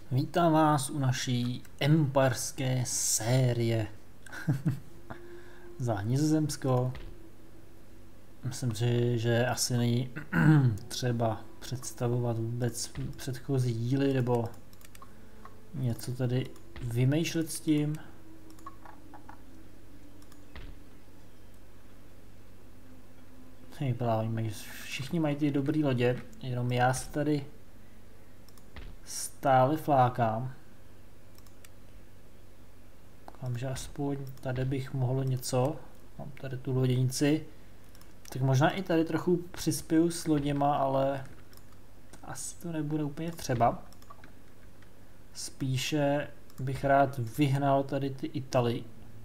Vítám vás u naší empireské série za Nizozemsko. Myslím si, že asi není třeba představovat vůbec předchozí díly nebo něco tady vymýšlet s tím. Všichni mají ty dobré lodě, jenom já se tady stále flákám. Doufám, že aspoň tady bych mohl něco. Mám tady tu loděnici. Tak možná i tady trochu přispěju s loděma, ale asi to nebude úplně třeba. Spíše bych rád vyhnal tady ty Italy.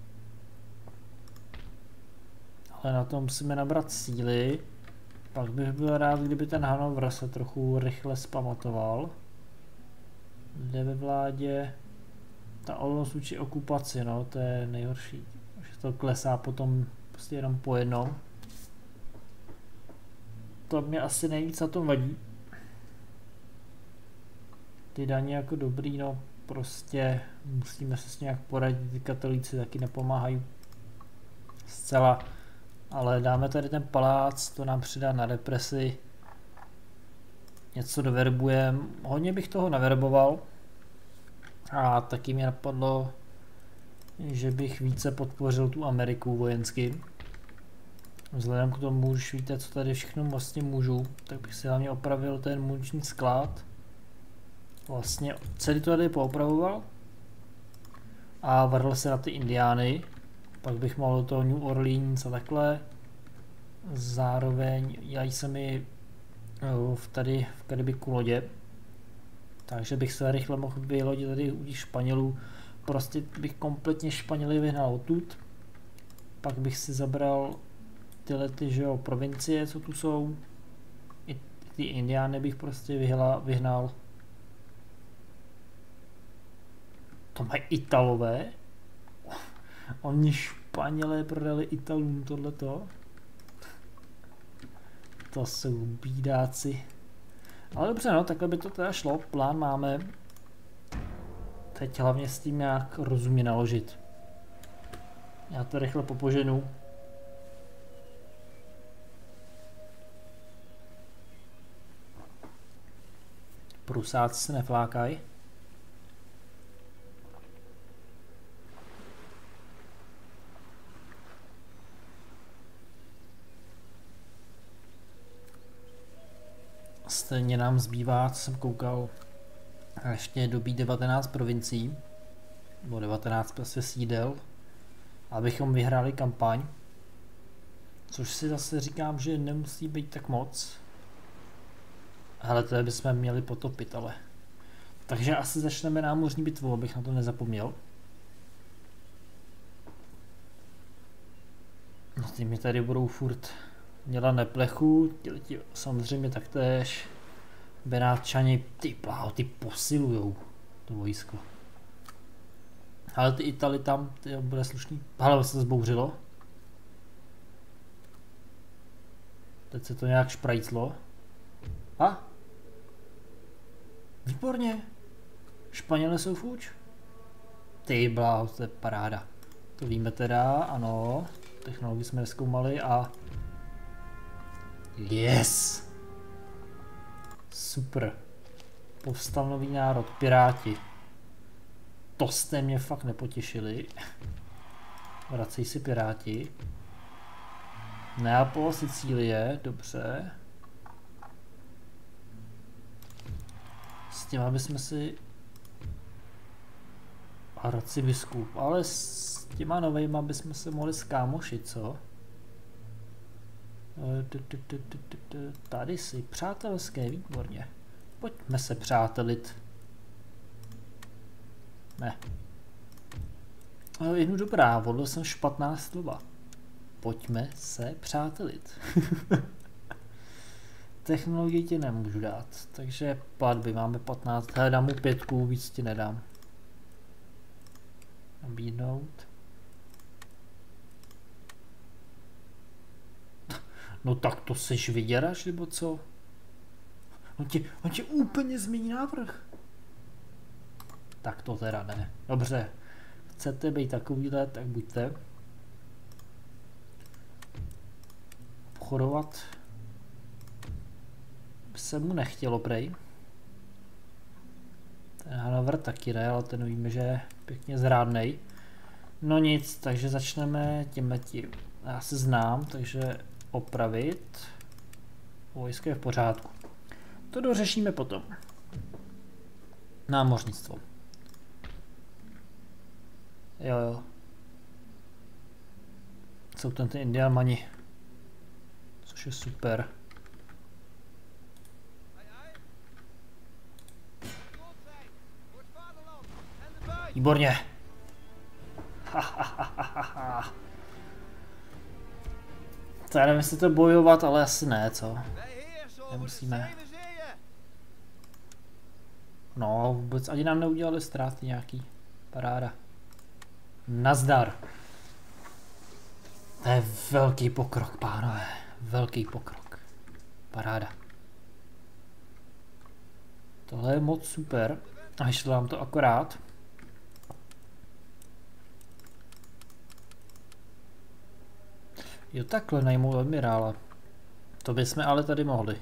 Ale na to musíme nabrat síly. Pak bych byl rád, kdyby ten Hanover se trochu rychle zpamatoval. Jde ve vládě. Ta odolnost vůči okupaci, no, to je nejhorší. Že to klesá potom prostě jenom po jednou. To mě asi nejvíc na tom vadí. Ty daně jako dobrý, no, prostě musíme se s nějak poradit, ty katolíci taky nepomáhají zcela. Ale dáme tady ten palác, to nám přidá na represi. Něco doverbujeme, hodně bych toho naverboval. A taky mě napadlo, že bych více podpořil tu Ameriku vojensky. Vzhledem k tomu, že víte, co tady všechno vlastně můžu, tak bych si hlavně opravil ten muniční sklad. Vlastně celý to tady poopravoval. A vrhl se na ty Indiány. Pak bych mohl to New Orleans a takhle. Zároveň dělají se mi tady v Karibiku lodě. Takže bych se rychle mohl vylodit tady u těch Španělů. Prostě bych kompletně Španěly vyhnal odtud. Pak bych si zabral tyhle ty, že jo, provincie, co tu jsou. I ty Indiány bych prostě vyhnal. To mají Italové. Oni Španělé prodali Italům tohleto. To jsou bídáci. Ale dobře, no, takhle by to teda šlo. Plán máme. Teď hlavně s tím nějak rozumně naložit. Já to rychle popoženu. Prusáci se neflákají. Stejně nám zbývá, co jsem koukal, ještě dobít 19 provincií, nebo 19 prostě sídel, abychom vyhráli kampaň, což si zase říkám, že nemusí být tak moc. Hele, to bychom měli potopit, ale. Takže asi začneme námořní bitvu, abych na to nezapomněl. No ty mi tady budou furt dělat neplechu, ti samozřejmě taktéž. Benátčani, ty posilujou to vojsko. Ale ty Italy tam, ty bude slušný. Hele, se to zbouřilo. Teď se to nějak šprajclo. A? Výborně. Španělé jsou fuč. Ty bláho, to je paráda. To víme teda, ano. Technologii jsme nezkoumali a... Yes! Super. Povstal nový národ, Piráti. To jste mě fakt nepotěšili. Vracej si Piráti. Neapol, Sicílie, dobře. S těma bychom si... Hradci biskup, ale s těma novejma bychom se mohli skámošit, co? Tady si, přátelské, výborně. Pojďme se přátelit. Ne. Jednu dobrá, volil jsem špatná slova. Pojďme se přátelit. Technologii ti nemůžu dát, takže platby máme 15, hele, dám mu 5, víc ti nedám. Nabídnout. No tak to seš vyděraš, nebo co? On ti úplně změní návrh. Tak to teda ne. Dobře. Chcete být takovýhle, tak buďte. Obchodovat se mu nechtělo prej. Ten Hanover taky ne, ale ten víme, že je pěkně zrádnej. No nic, takže začneme tímhletím. Já se znám, takže opravit. Vojsko je v pořádku. To dořešíme potom. Námořnictvo. Jo. Jsou tam ty Indiámani. Což je super. Výborně. To já nevím, jestli to bojovat, ale asi ne, co? Nemusíme. No, vůbec ani nám neudělali ztráty nějaký. Paráda. Nazdar. To je velký pokrok, pánové. Velký pokrok. Paráda. Tohle je moc super. A vyšlo nám to akorát. Jo, takhle najmou admirála. To bychom ale tady mohli.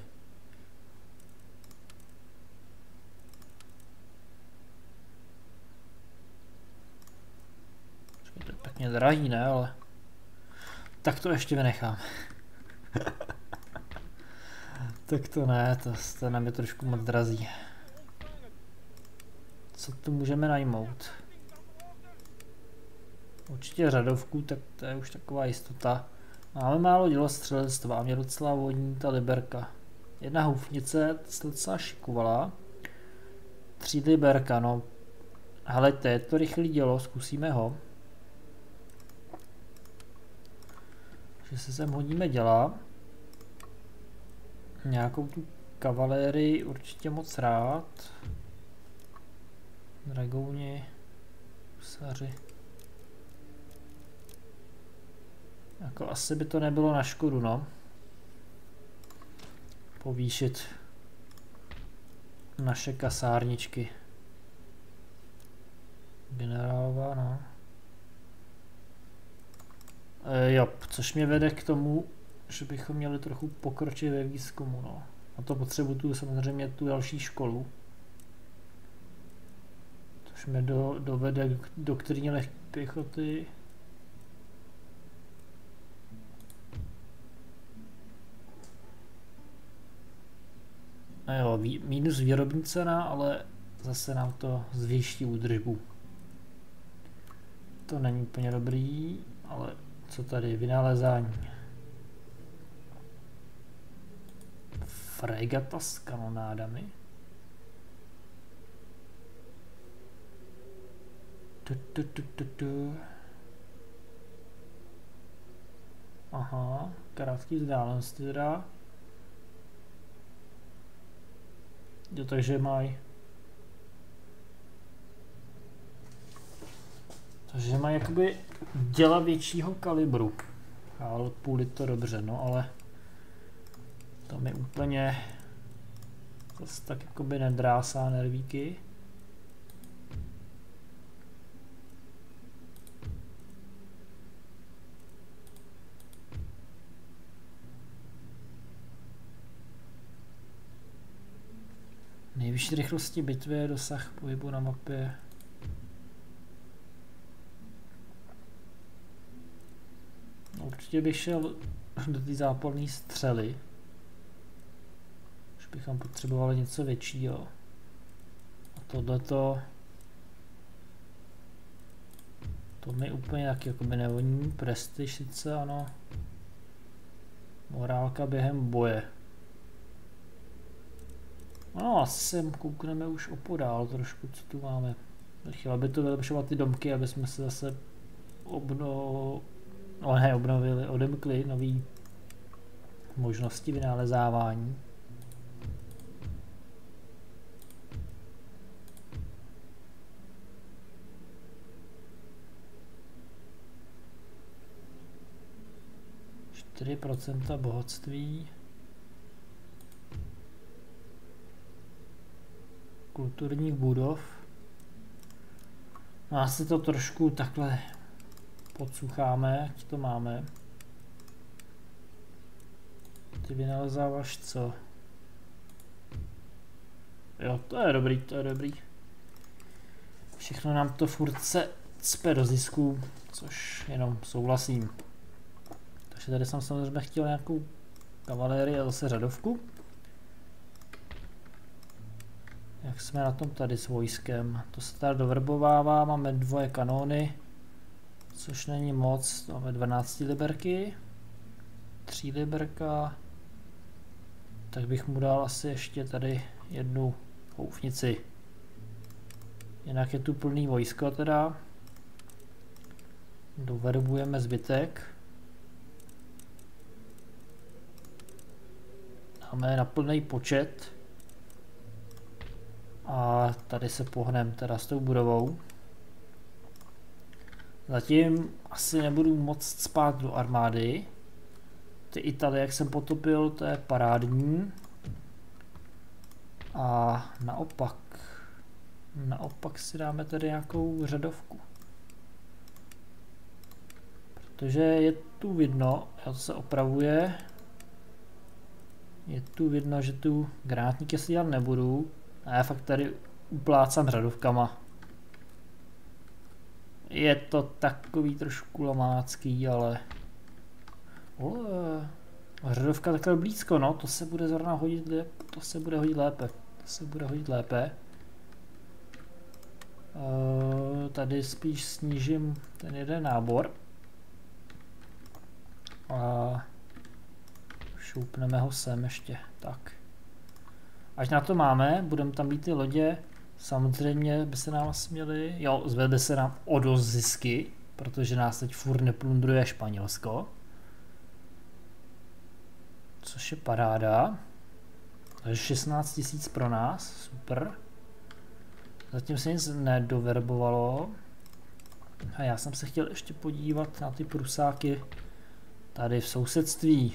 To je pěkně drahý, ne, ale... Tak to ještě vynechám. Tak to ne, to nám je trošku moc drazí. Co tu můžeme najmout? Určitě řadovku, tak to je už taková jistota. Máme málo dělostřelectva a mě docela vodní ta liberka. Jedna houfnice se docela šikovala. 3 liberka, no. Helejte, je to rychlý dělo, zkusíme ho. Že se sem hodíme děla. Nějakou tu kavalérii určitě moc rád. Dragouni, husaři. Jako asi by to nebylo na škodu, no. Povýšit naše kasárničky. Generálová, no. Jo, což mě vede k tomu, že bychom měli trochu pokročit ve výzkumu, no. A to potřebuju samozřejmě tu další školu. Což mě dovede k doktríně lehké pěchoty. No jo, minus výrobní cena, ale zase nám to zvýší údržbu. To není úplně dobrý, ale co tady, vynalezání. Fregata s kanonádami. Aha, krátký vzdálenosti teda. Jo, takže mají. Takže mají jakoby děla většího kalibru. Ale půl je to dobře, no ale to mi úplně zase tak jakoby nedrásá nervíky. Nejvyšší rychlosti bitvy je dosah pohybu na mapě. Určitě bych šel do té zápalné střely. Už bychom potřebovali něco většího. A tohleto... To mi úplně taky jakoby nevoní. Prestiž sice, ano. Morálka během boje. No, asi sem koukneme už opodál trošku, co tu máme. Chtěla by to vylepšovat ty domky, aby jsme se zase odemkli nový možnosti vynalezávání. % bohatství. Kulturních budov. No asi to trošku takhle podsucháme, ať to máme. Ty vynalezáváš co? Jo, to je dobrý, to je dobrý. Všechno nám to furt se cpe do zisku, což jenom souhlasím. Takže tady jsem samozřejmě chtěl nějakou kavalérii a zase řadovku. Jak jsme na tom tady s vojskem? To se tady dovrbovává, máme 2 kanóny, což není moc, máme 12 liberky, 3 liberka, tak bych mu dal asi ještě tady 1 houfnici. Jinak je tu plný vojsko teda. Doverbujeme zbytek. Dáme na plný počet. A tady se pohneme teda s tou budovou. Zatím asi nebudu moc spát do armády. Ty Italie, jak jsem potopil, to je parádní. A naopak si dáme tady nějakou řadovku. Protože je tu vidno, to se opravuje. Je tu vidno, že tu granátníky si dělat nebudu. A já fakt tady uplácám řadovkama. Je to takový trošku lamácký, ale... řadovka takhle blízko, no, to se bude zrovna hodit, to se bude hodit lépe. Tady spíš snížím ten jeden nábor. A šoupneme ho sem ještě, tak. Až na to máme, budeme tam být ty lodě, samozřejmě by se nám směli, jo, zvedne se nám o dost zisky, protože nás teď furt neplundruje Španělsko. Což je paráda. Takže 16 000 pro nás, super. Zatím se nic nedoverbovalo. A já jsem se chtěl ještě podívat na ty Prusáky tady v sousedství.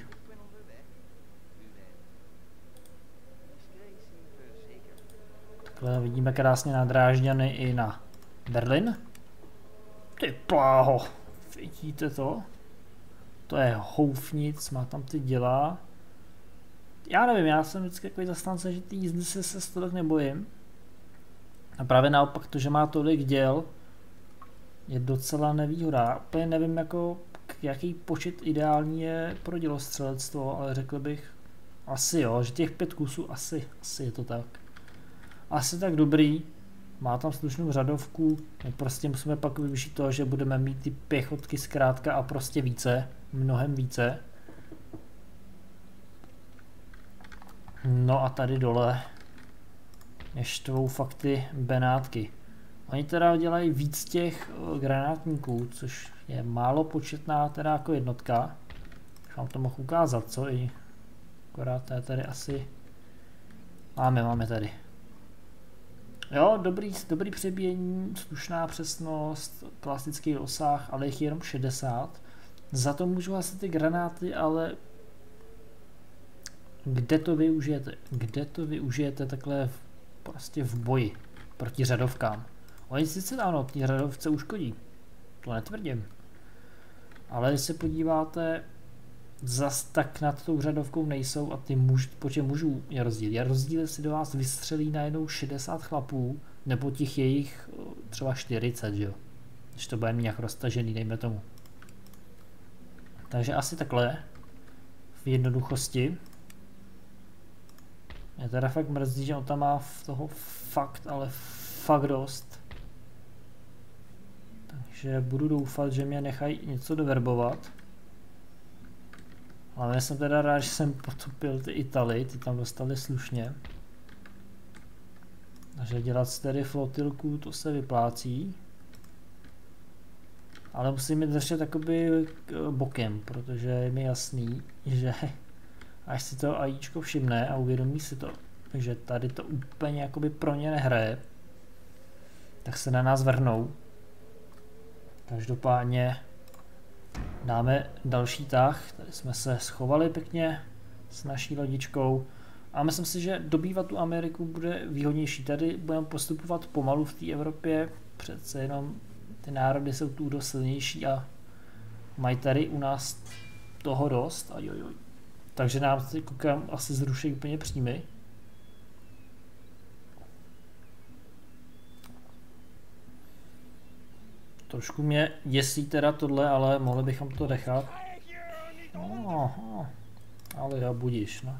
Takhle vidíme krásně na Drážďany i na Berlin. Ty pláho, vidíte to? To je houfnic, má tam ty děla. Já nevím, já jsem vždycky takový zastánce, že ty jízdy se tolik nebojím. A právě naopak to, že má tolik děl, je docela nevýhoda. Úplně nevím, jako, jaký počet ideální je pro dělostřelectvo, ale řekl bych asi jo, že těch 5 kusů asi je to tak. Asi tak dobrý. Má tam slušnou řadovku, no prostě musíme pak využít to, že budeme mít ty pěchotky zkrátka a prostě více, mnohem více. No a tady dole štvou fakt ty Benátky. Oni teda dělají víc těch granátníků, což je málo početná teda jako jednotka. Už vám to mohu ukázat, co i. Akorát tady asi máme tady. Jo, dobrý přebíjení, slušná přesnost, klasický dosah, ale jich je jenom 60. Za to můžu asi ty granáty, ale kde to využijete? Kde to využijete takhle prostě v boji proti řadovkám? Oni sice ano, ty řadovce uškodí, to netvrdím. Ale když se podíváte, zas tak nad tou řadovkou nejsou a ty počet mužů je rozdíl. Je rozdíl, jestli do vás vystřelí najednou 60 chlapů, nebo těch jejich třeba 40, že jo? Když to bude mít nějak roztažený, dejme tomu. Takže asi takhle, v jednoduchosti. Mě teda fakt mrzí, že on tam má toho fakt dost. Takže budu doufat, že mě nechají něco doverbovat. Ale já jsem teda rád, že jsem potopil ty Italy, ty tam dostali slušně. Takže dělat tedy flotilku, to se vyplácí. Ale musím je držet jakoby bokem, protože je mi jasný, že až si to AIčko všimne a uvědomí si to, že tady to úplně jakoby pro ně nehraje, tak se na nás vrhnou. Každopádně dáme další tah, tady jsme se schovali pěkně s naší lodičkou A myslím si, že dobývat tu Ameriku bude výhodnější. Tady budeme postupovat pomalu v té Evropě, přece jenom ty národy jsou tu dost silnější a mají tady u nás toho dost. Takže nám si koukám asi zruší úplně příjmy. Trošku mě děsí teda tohle, ale mohli bychom to nechat. Ale já budíš, no.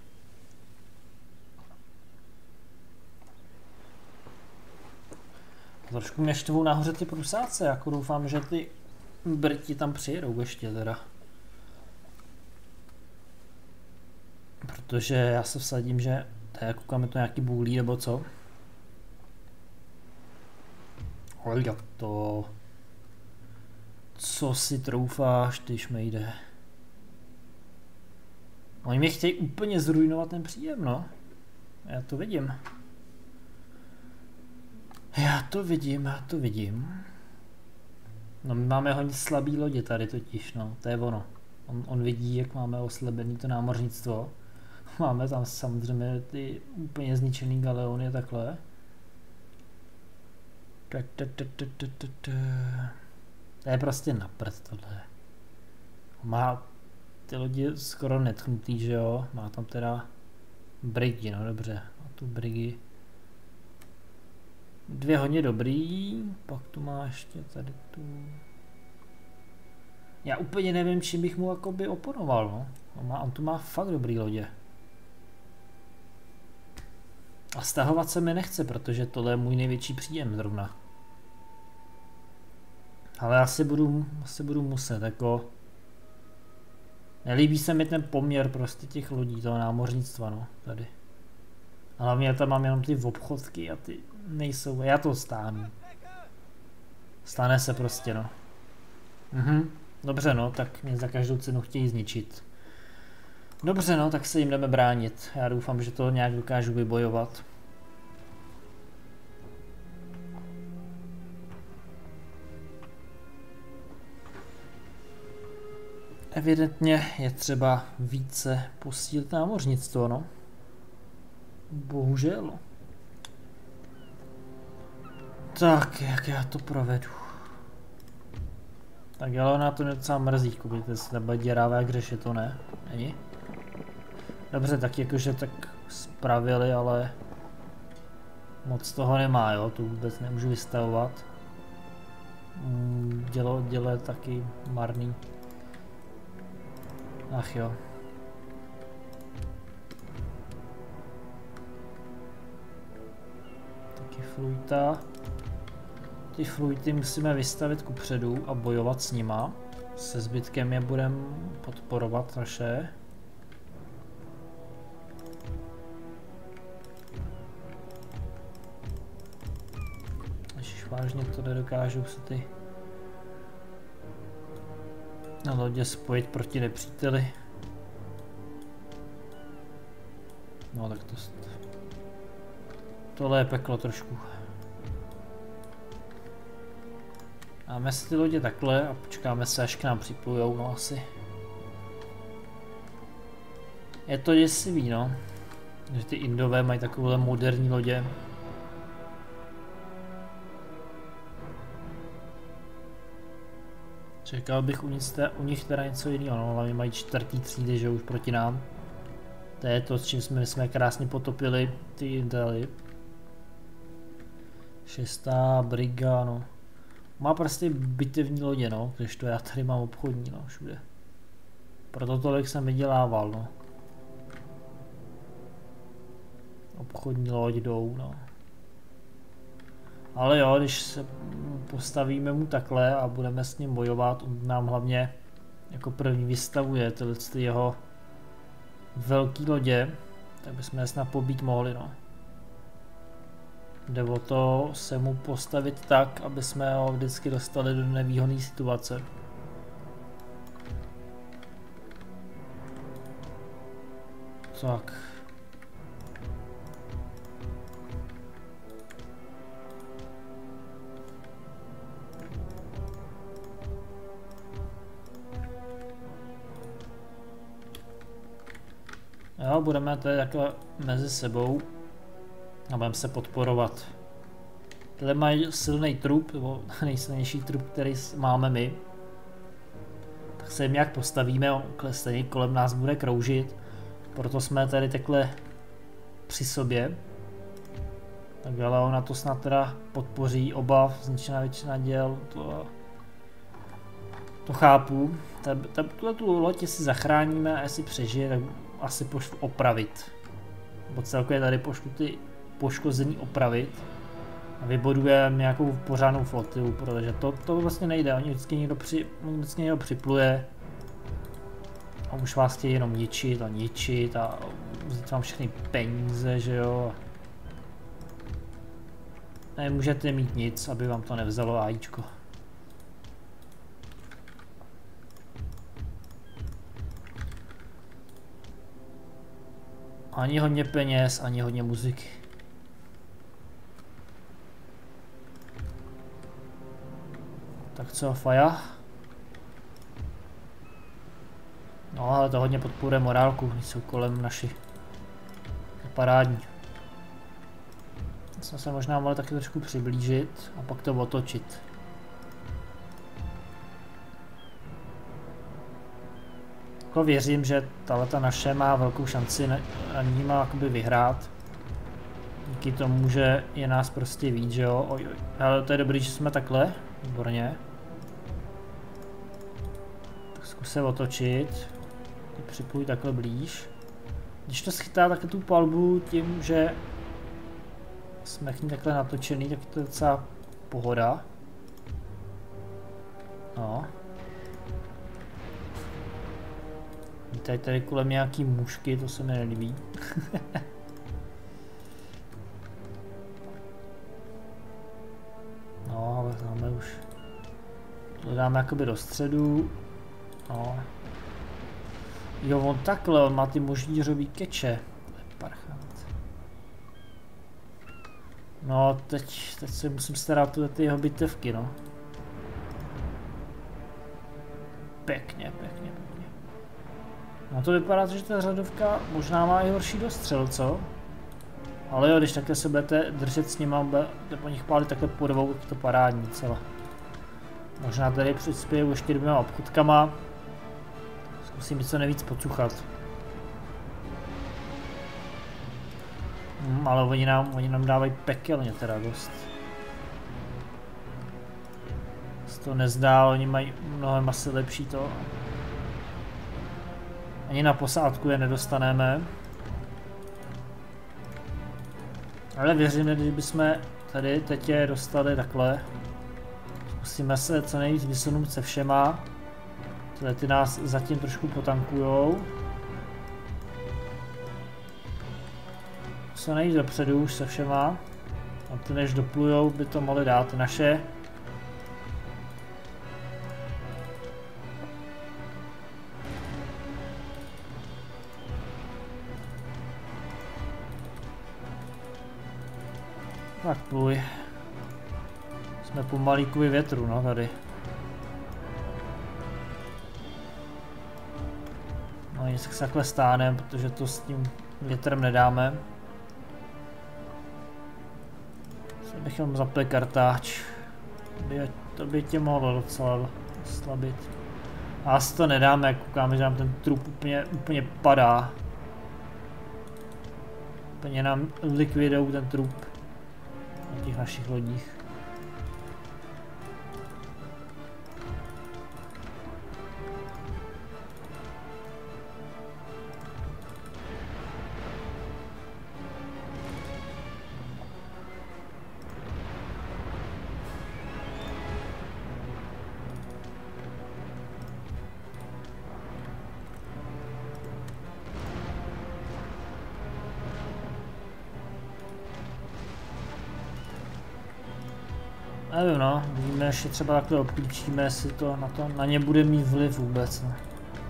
Trošku mě štvou nahoře ty Prusáci, jako doufám, že ty Briti tam přijedou ještě teda. Protože já se vsadím, že tady koukám, je to nějaký bůlí nebo co. Olja, to... Co si troufáš, ty šmejde? Oni mi chtějí úplně zrujnovat ten příjem, no. Já to vidím. Já to vidím. No my máme hodně slabý lodě tady totiž, no. To je ono. On vidí, jak máme oslabený to námořnictvo. Máme tam samozřejmě ty úplně zničený galeony takhle. To je prostě na prd tohle. Má ty lodi skoro netchnutý, že jo? Má tam teda brigy, no dobře. A tu brigy. Dvě hodně dobrý, pak tu má ještě tady tu. Já úplně nevím, čím bych mu jakoby oponoval, no. On tu má fakt dobrý lodě. A stahovat se mi nechce, protože tohle je můj největší příjem zrovna. Ale asi budu muset, jako... Nelíbí se mi ten poměr prostě těch lodí, toho námořnictva, no, tady. A hlavně já tam mám jenom ty obchodky a ty nejsou, já to stáhnu. Stane se prostě, no. Dobře, no, tak mě za každou cenu chtějí zničit. Dobře, no, tak se jim jdeme bránit. Já doufám, že to nějak dokážu vybojovat. Evidentně je třeba více posílit námořnictvo, no. Bohužel. Tak, jak já to provedu? Tak ale ona to mě docela mrzí, koukejte se, ta děráva jak řeši to, ne? Není? Dobře, tak jakože tak spravili, ale moc toho nemá, jo, to vůbec nemůžu vystavovat. Dělo je taky marný. Ach jo. Taky fluita. Ty fluity musíme vystavit kupředu a bojovat s nima. Se zbytkem je budeme podporovat naše. Ježišvážně to nedokážou se ty na lodě spojit proti nepříteli. No tak tohle je peklo trošku. Máme si ty lodě takhle a počkáme se, až k nám připlujou, no asi. Je to děsivý, no. Že ty Indové mají takové moderní lodě. Čekal bych u nich teda něco jiného, no, hlavně mají 4. třídy, že už proti nám. To je to, s čím jsme krásně potopili ty Indely. 6. briga, no. Má prostě bitevní lodě, no, když to já tady mám obchodní, no, všude. Proto tolik jsem vydělával, no. Obchodní loď jdou, no. Ale jo, když se postavíme mu takhle a budeme s ním bojovat, on nám hlavně jako první vystavuje tyhle jeho velký lodě, tak bychom je snad pobít mohli, no. Jde o to se mu postavit tak, aby jsme ho vždycky dostali do nevýhodné situace. Tak. Jo, budeme tady takhle mezi sebou a budeme se podporovat. Tyhle mají silný trup, nebo nejsilnější trup, který máme my. Tak se jim nějak postavíme, on stejně kolem nás bude kroužit. Proto jsme tady takhle při sobě. Tak ale ona to snad teda podpoří, oba, značná většina děl, to chápu. Tuhle loď, jestli zachráníme a jestli přežije, tak asi pošlu opravit. Nebo celkově tady pošlu ty poškozený opravit. A vybudujeme nějakou pořádnou flotilu, protože to vlastně nejde, oni vždycky někdo připluje. A už vás chtějí jenom ničit a vzít vám všechny peníze, že jo. Nemůžete mít nic, aby vám to nevzalo AIčko. Ani hodně peněz, ani hodně muziky. Tak co, Faja? No, ale to hodně podporuje morálku, když jsou kolem naši. Je parádní. Jsme se možná mohli taky trošku přiblížit a pak to otočit. Jako věřím, že tahleta naše má velkou šanci na ní má jakoby vyhrát. Díky tomu, že je nás prostě víc, že jo. Oj. Ale to je dobrý, že jsme takhle. Výborně. Tak zkus se otočit. Připluj takhle blíž. Když to schytá také tu palbu tím, že jsme k ní takhle natočený, tak to je docela pohoda. No. Tady kolem nějaký mušky, to se mi nelíbí. No, ale máme už. To dáme jakoby do středu. No. Jo, on takhle, on má ty moždířový keče. To je parchant. No, teď se musím starat o ty jeho bitevky, no. Pěkně. No to vypadá, že ta řadovka možná má i horší dostřel, co? Ale jo, když takhle se budete držet s nima, budete po nich pálit takhle po dvou, tak to parádní celá. Možná tady přispěju ještě 2 obchodkama. Zkusím něco nejvíc pocuchat. Ale oni nám dávají pekelně teda dost. Se to nezdá, oni mají mnohem asi lepší to. Ani na posádku je nedostaneme. Ale věřím, že kdybychom tady teď je dostali takhle. Zkusíme se co nejvíc vysunout se všema. Tyhle ty nás zatím trošku potankujou. Co nejvíc dopředu už se všema. A ty než doplujou, by to mohli dát ty naše. Tak pluj. Jsme pomalý kvůli větru, no tady. No nic se takhle stáne, protože to s tím větrem nedáme. Se bychom zapli kartáč. To by tě mohlo docela slabit. A asi to nedáme, jak koukáme, že nám ten trup úplně padá. Úplně nám likvidujou ten trup na těch našich lodích. Nevím, no, vidíme, ještě třeba takhle obklíčíme, jestli to na ně bude mít vliv vůbec, no.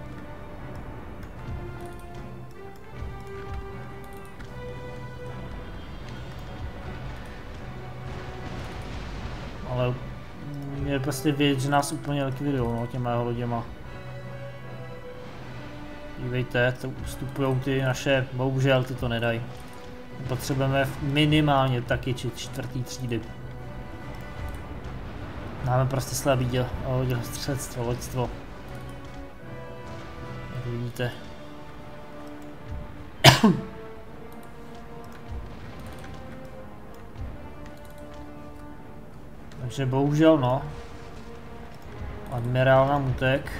Ale je prostě vědět, že nás úplně likvidujou, no, těma jeho loděma. Dívejte, to ustupujou ty naše, bohužel ty to nedají. Potřebujeme minimálně taky čtvrtý třídy. Máme prostě slabý dělostřelectvo, loďstvo. Jak vidíte. Takže bohužel no. Admirál nám utek.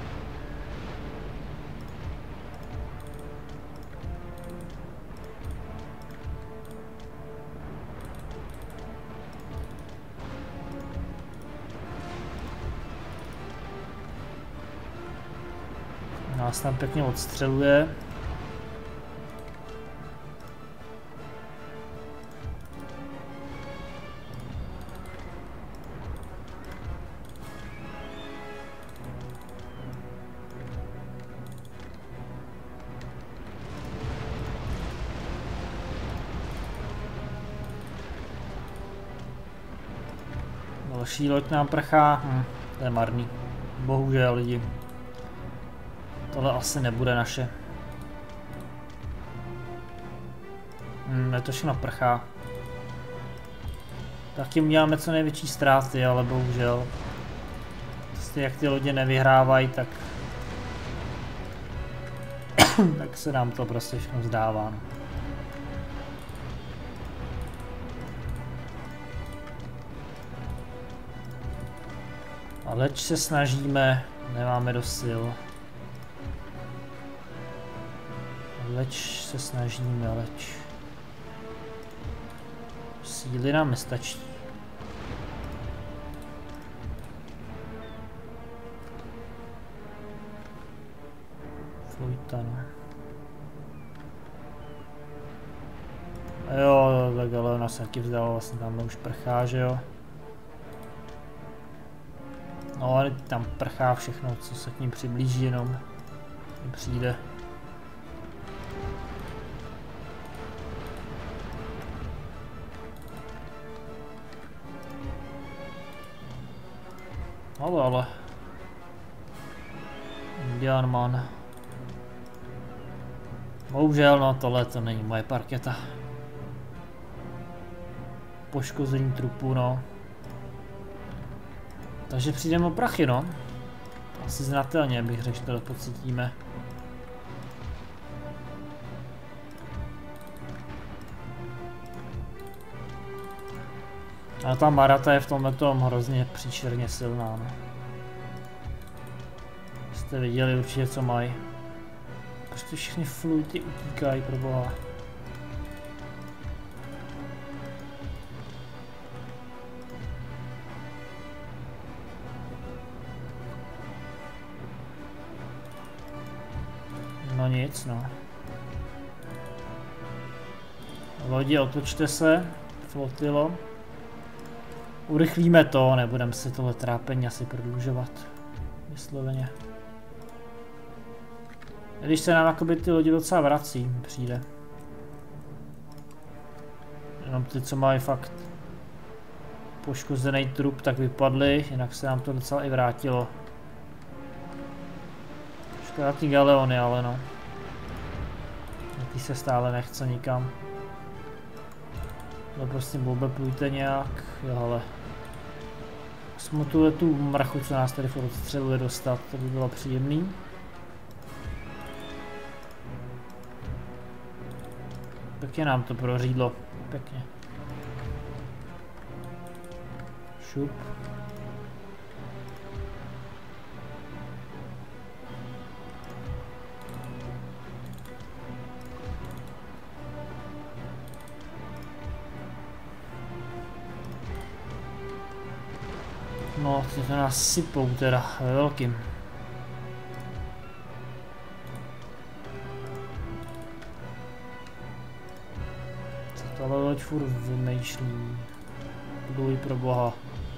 Nás tam pěkně odstřeluje. Další loď nám prchá. To je marný. Bohužel lidi. Tohle asi nebude naše. Je to všechno prchá. Taky uděláme co největší ztráty, ale bohužel. Prostě jak ty lodě nevyhrávají, tak tak se nám to prostě všechno zdává. A leč se snažíme, nemáme dost sil. Leč se snažíme, leč. Síly nám nestačí. Flujtan. Jo, tak ale ona se taky vzdala, vlastně tam už prchá, že jo. No ale tam prchá všechno, co se k ním přiblíží, jenom přijde. Ale. Indian man. Bohužel, no tohle to není moje parketa. Poškození trupu, no. Takže přijdeme o prachy, no. Asi znatelně bych řekl, že to pocítíme. Ale ta Marata je v tomhletom hrozně příšerně silná, no. Jste viděli určitě, co mají. Prostě všechny fluty utíkají, proboha. No nic, no. Lodi, otočte se, flotilo. Urychlíme to, nebudeme si tohle trápení asi prodlužovat. Vysloveně. Když se nám jakoby ty lodi docela vrací, přijde. Jenom ty, co mají fakt poškozený trup, tak vypadly, jinak se nám to docela i vrátilo. Škoda ty galeony, ale no. Ty se stále nechce nikam. No prostě plujte nějak, jo ale. Jsme tu mrachu, co nás tady odstřeluje, dostat, to by bylo příjemný. Pěkně nám to prořídlo, pěkně. Šup. No, to nás sypou teda velkým. Co tohle loď furt vymýšlí? Buduj pro boha.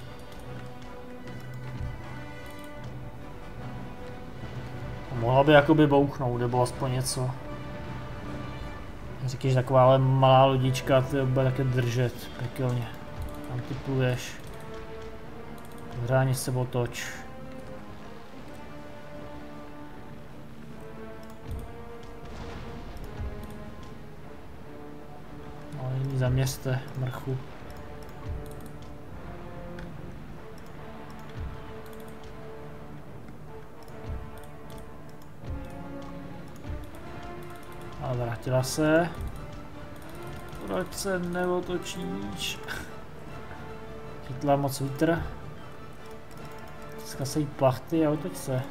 Mohla by jakoby bouchnout, nebo aspoň něco. Říkáš, taková malá lodička, ty bude také držet pekelně. Tam ty pluješ. Pořádně se otoč. zaměřte, mrchu. A vrátila se. Proč se neotočíš? Chytla moc vítr. Dneska se jí plachty a otoč se.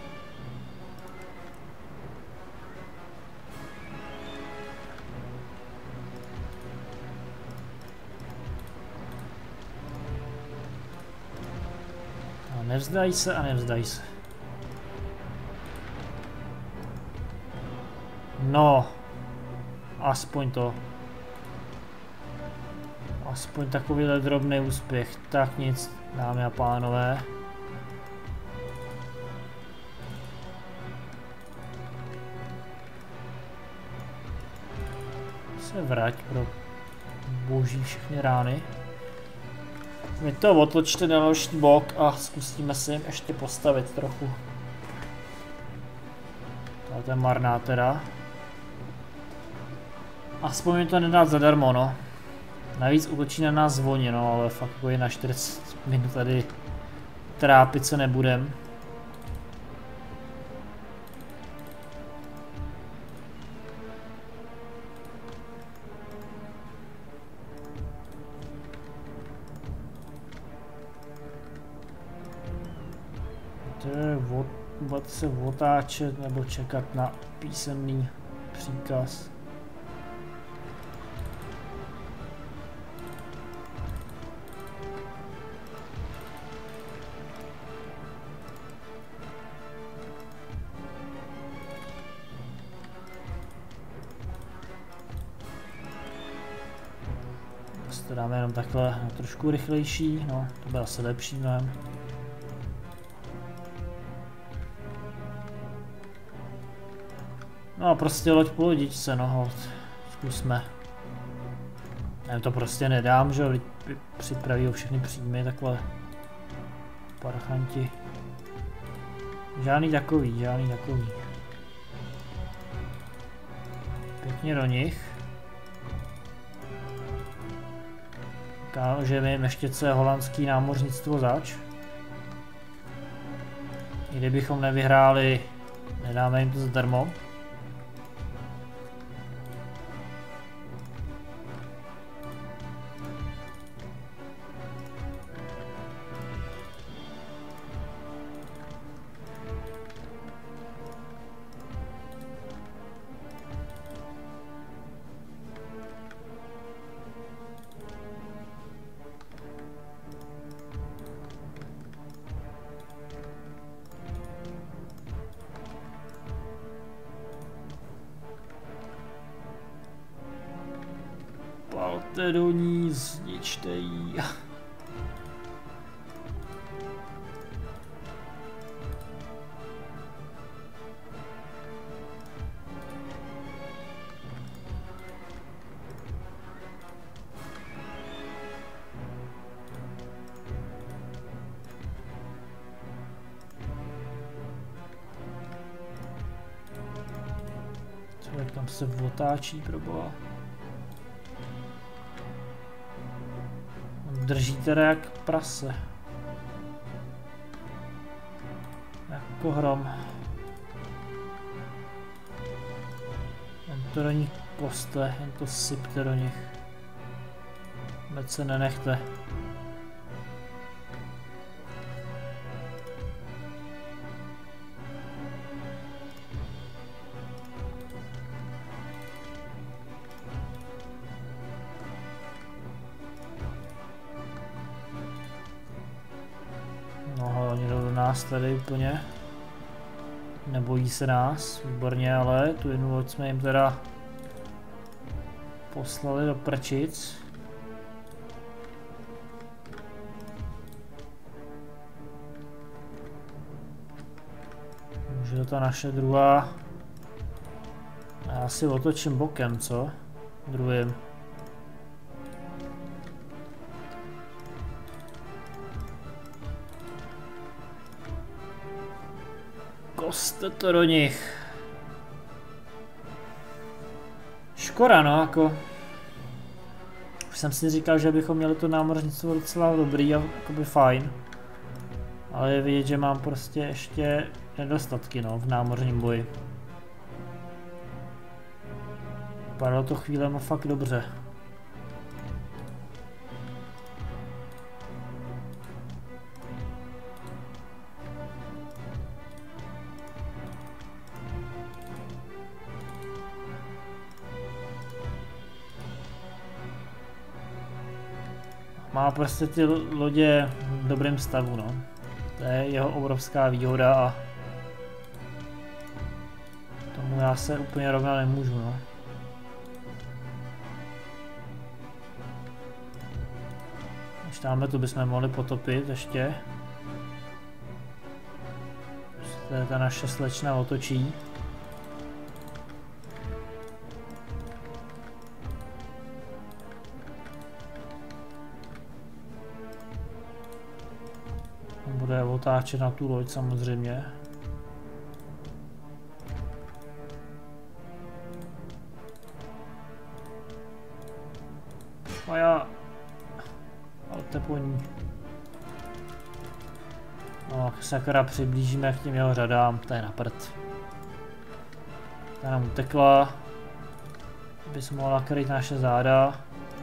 A nevzdají se a nevzdají se. No. Aspoň to. Aspoň takovýhle drobný úspěch. Tak nic, dámy a pánové. Se vrať pro boží všechny rány. My to otočte na další bok a zkusíme si jim ještě postavit trochu. To je marná teda. Aspoň mi to nedá zadarmo, no. Navíc útočí na nás zvoní, no, ale fakt jako je na 40 minut tady trápit se nebudem. To je vůbec se otáčet nebo čekat na písemný příkaz. To dáme jenom takhle na trošku rychlejší, no, to bude asi lepší mnohem. No a prostě loď po lodičce, no hold, zkusme. Já to prostě nedám, že jo, připraví o všechny příjmy, takhle. Parchanti. Žádný takový, žádný takový. Pěkně do nich. Že mi meštěce holandský námořnictvo zač. I kdybychom nevyhráli, nedáme jim to zadarmo. Palte do ní, zničte jí. Člověk tam se otáčí, proboha. Drží teda jak prase. Jako hrom. Jen to do nich poste, jen to sypte do nich. Vůbec se nenechte. Tady úplně nebojí se nás, výborně, ale tu jednu loď jsme jim teda poslali do prčic. Může to ta naše druhá. Já si otočím bokem, co? Druhým. Koste to do nich. Škoda, no, jako. jsem si říkal, že bychom měli to námořnictvo docela dobrý a jakoby fajn. Ale je vidět, že mám prostě ještě nedostatky no, v námořním boji. Vypadalo to chvílema fakt dobře. Má prostě ty lodě v dobrém stavu, no. To je jeho obrovská výhoda a tomu já se úplně rovnat nemůžu, no. Když tamhle tu bychom mohli potopit ještě. To je ta naše slečna otočí. Bude otáčet na tu loď samozřejmě. A já... Ale teponí. No, sakra, přiblížíme k těm jeho řadám, to je na prd. Ta nám utekla. Bys mohla kryt naše záda.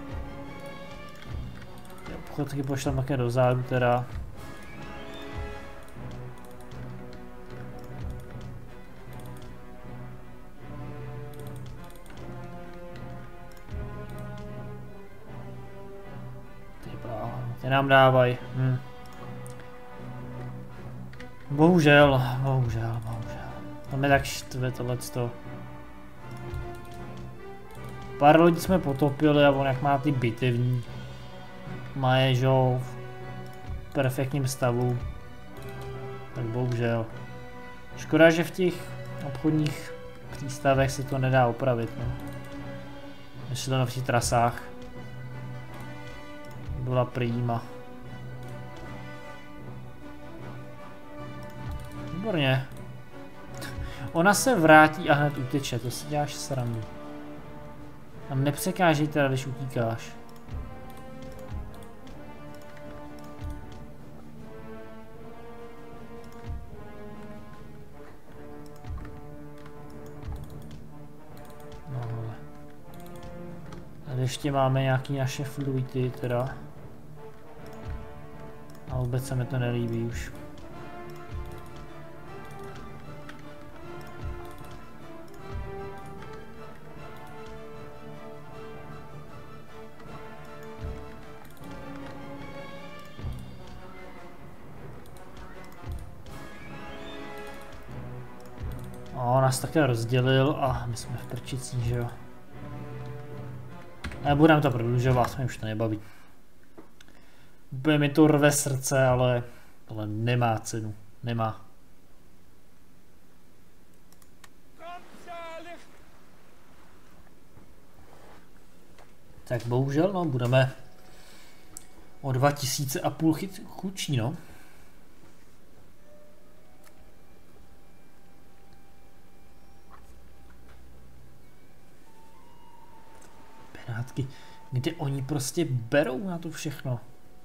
Obchodky pošlem také do zádu teda. Ty nám dávaj. Bohužel. To mi tak štve tohleto. Pár lodí jsme potopili a on jak má ty bitevní. Má je, že v perfektním stavu. Tak bohužel. Škoda, že v těch obchodních přístavech se to nedá opravit. No. Ještě to na všech trasách. Byla prýma. Výborně. Ona se vrátí a hned uteče, to si děláš srandu. Tam nepřekážej teda, když utíkáš. No hele. Tady ještě máme nějaký naše fluidy teda. A vůbec se mi to nelíbí už. A on nás také rozdělil a my jsme v prčicích, že jo. Nebudeme to prodlužovat, mě už to nebaví. Úplně mi to rve srdce, ale tohle nemá cenu. Nemá. Tak bohužel, no, budeme o 2500 chudší, no. Benátky, kde oni prostě berou na to všechno.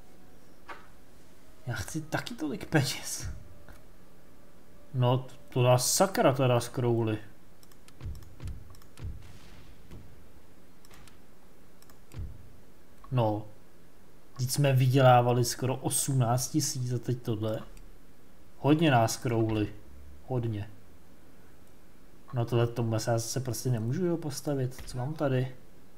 Já chci taky tolik peněz. No, to dá sakra teda z Crowley. No, teď jsme vydělávali skoro 18 000 a teď tohle. Hodně nás Crowley. Hodně. No tohle tomu já se prostě nemůžu jo postavit. Co mám tady?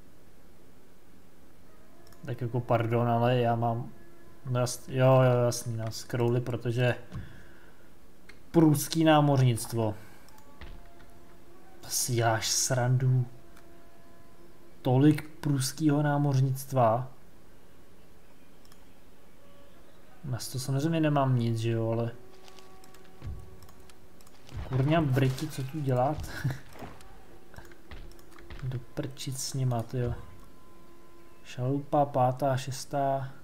Tak jako pardon, ale já mám... No jo, jasný, no, z Crowley, protože průský námořnictvo. To si děláš srandu. Tolik průskýho námořnictva. Na to samozřejmě nemám nic, že jo, ale... Kurňa Briti, co tu dělat? Do prčic s nima, tyjo. Šalupa, 5., 6.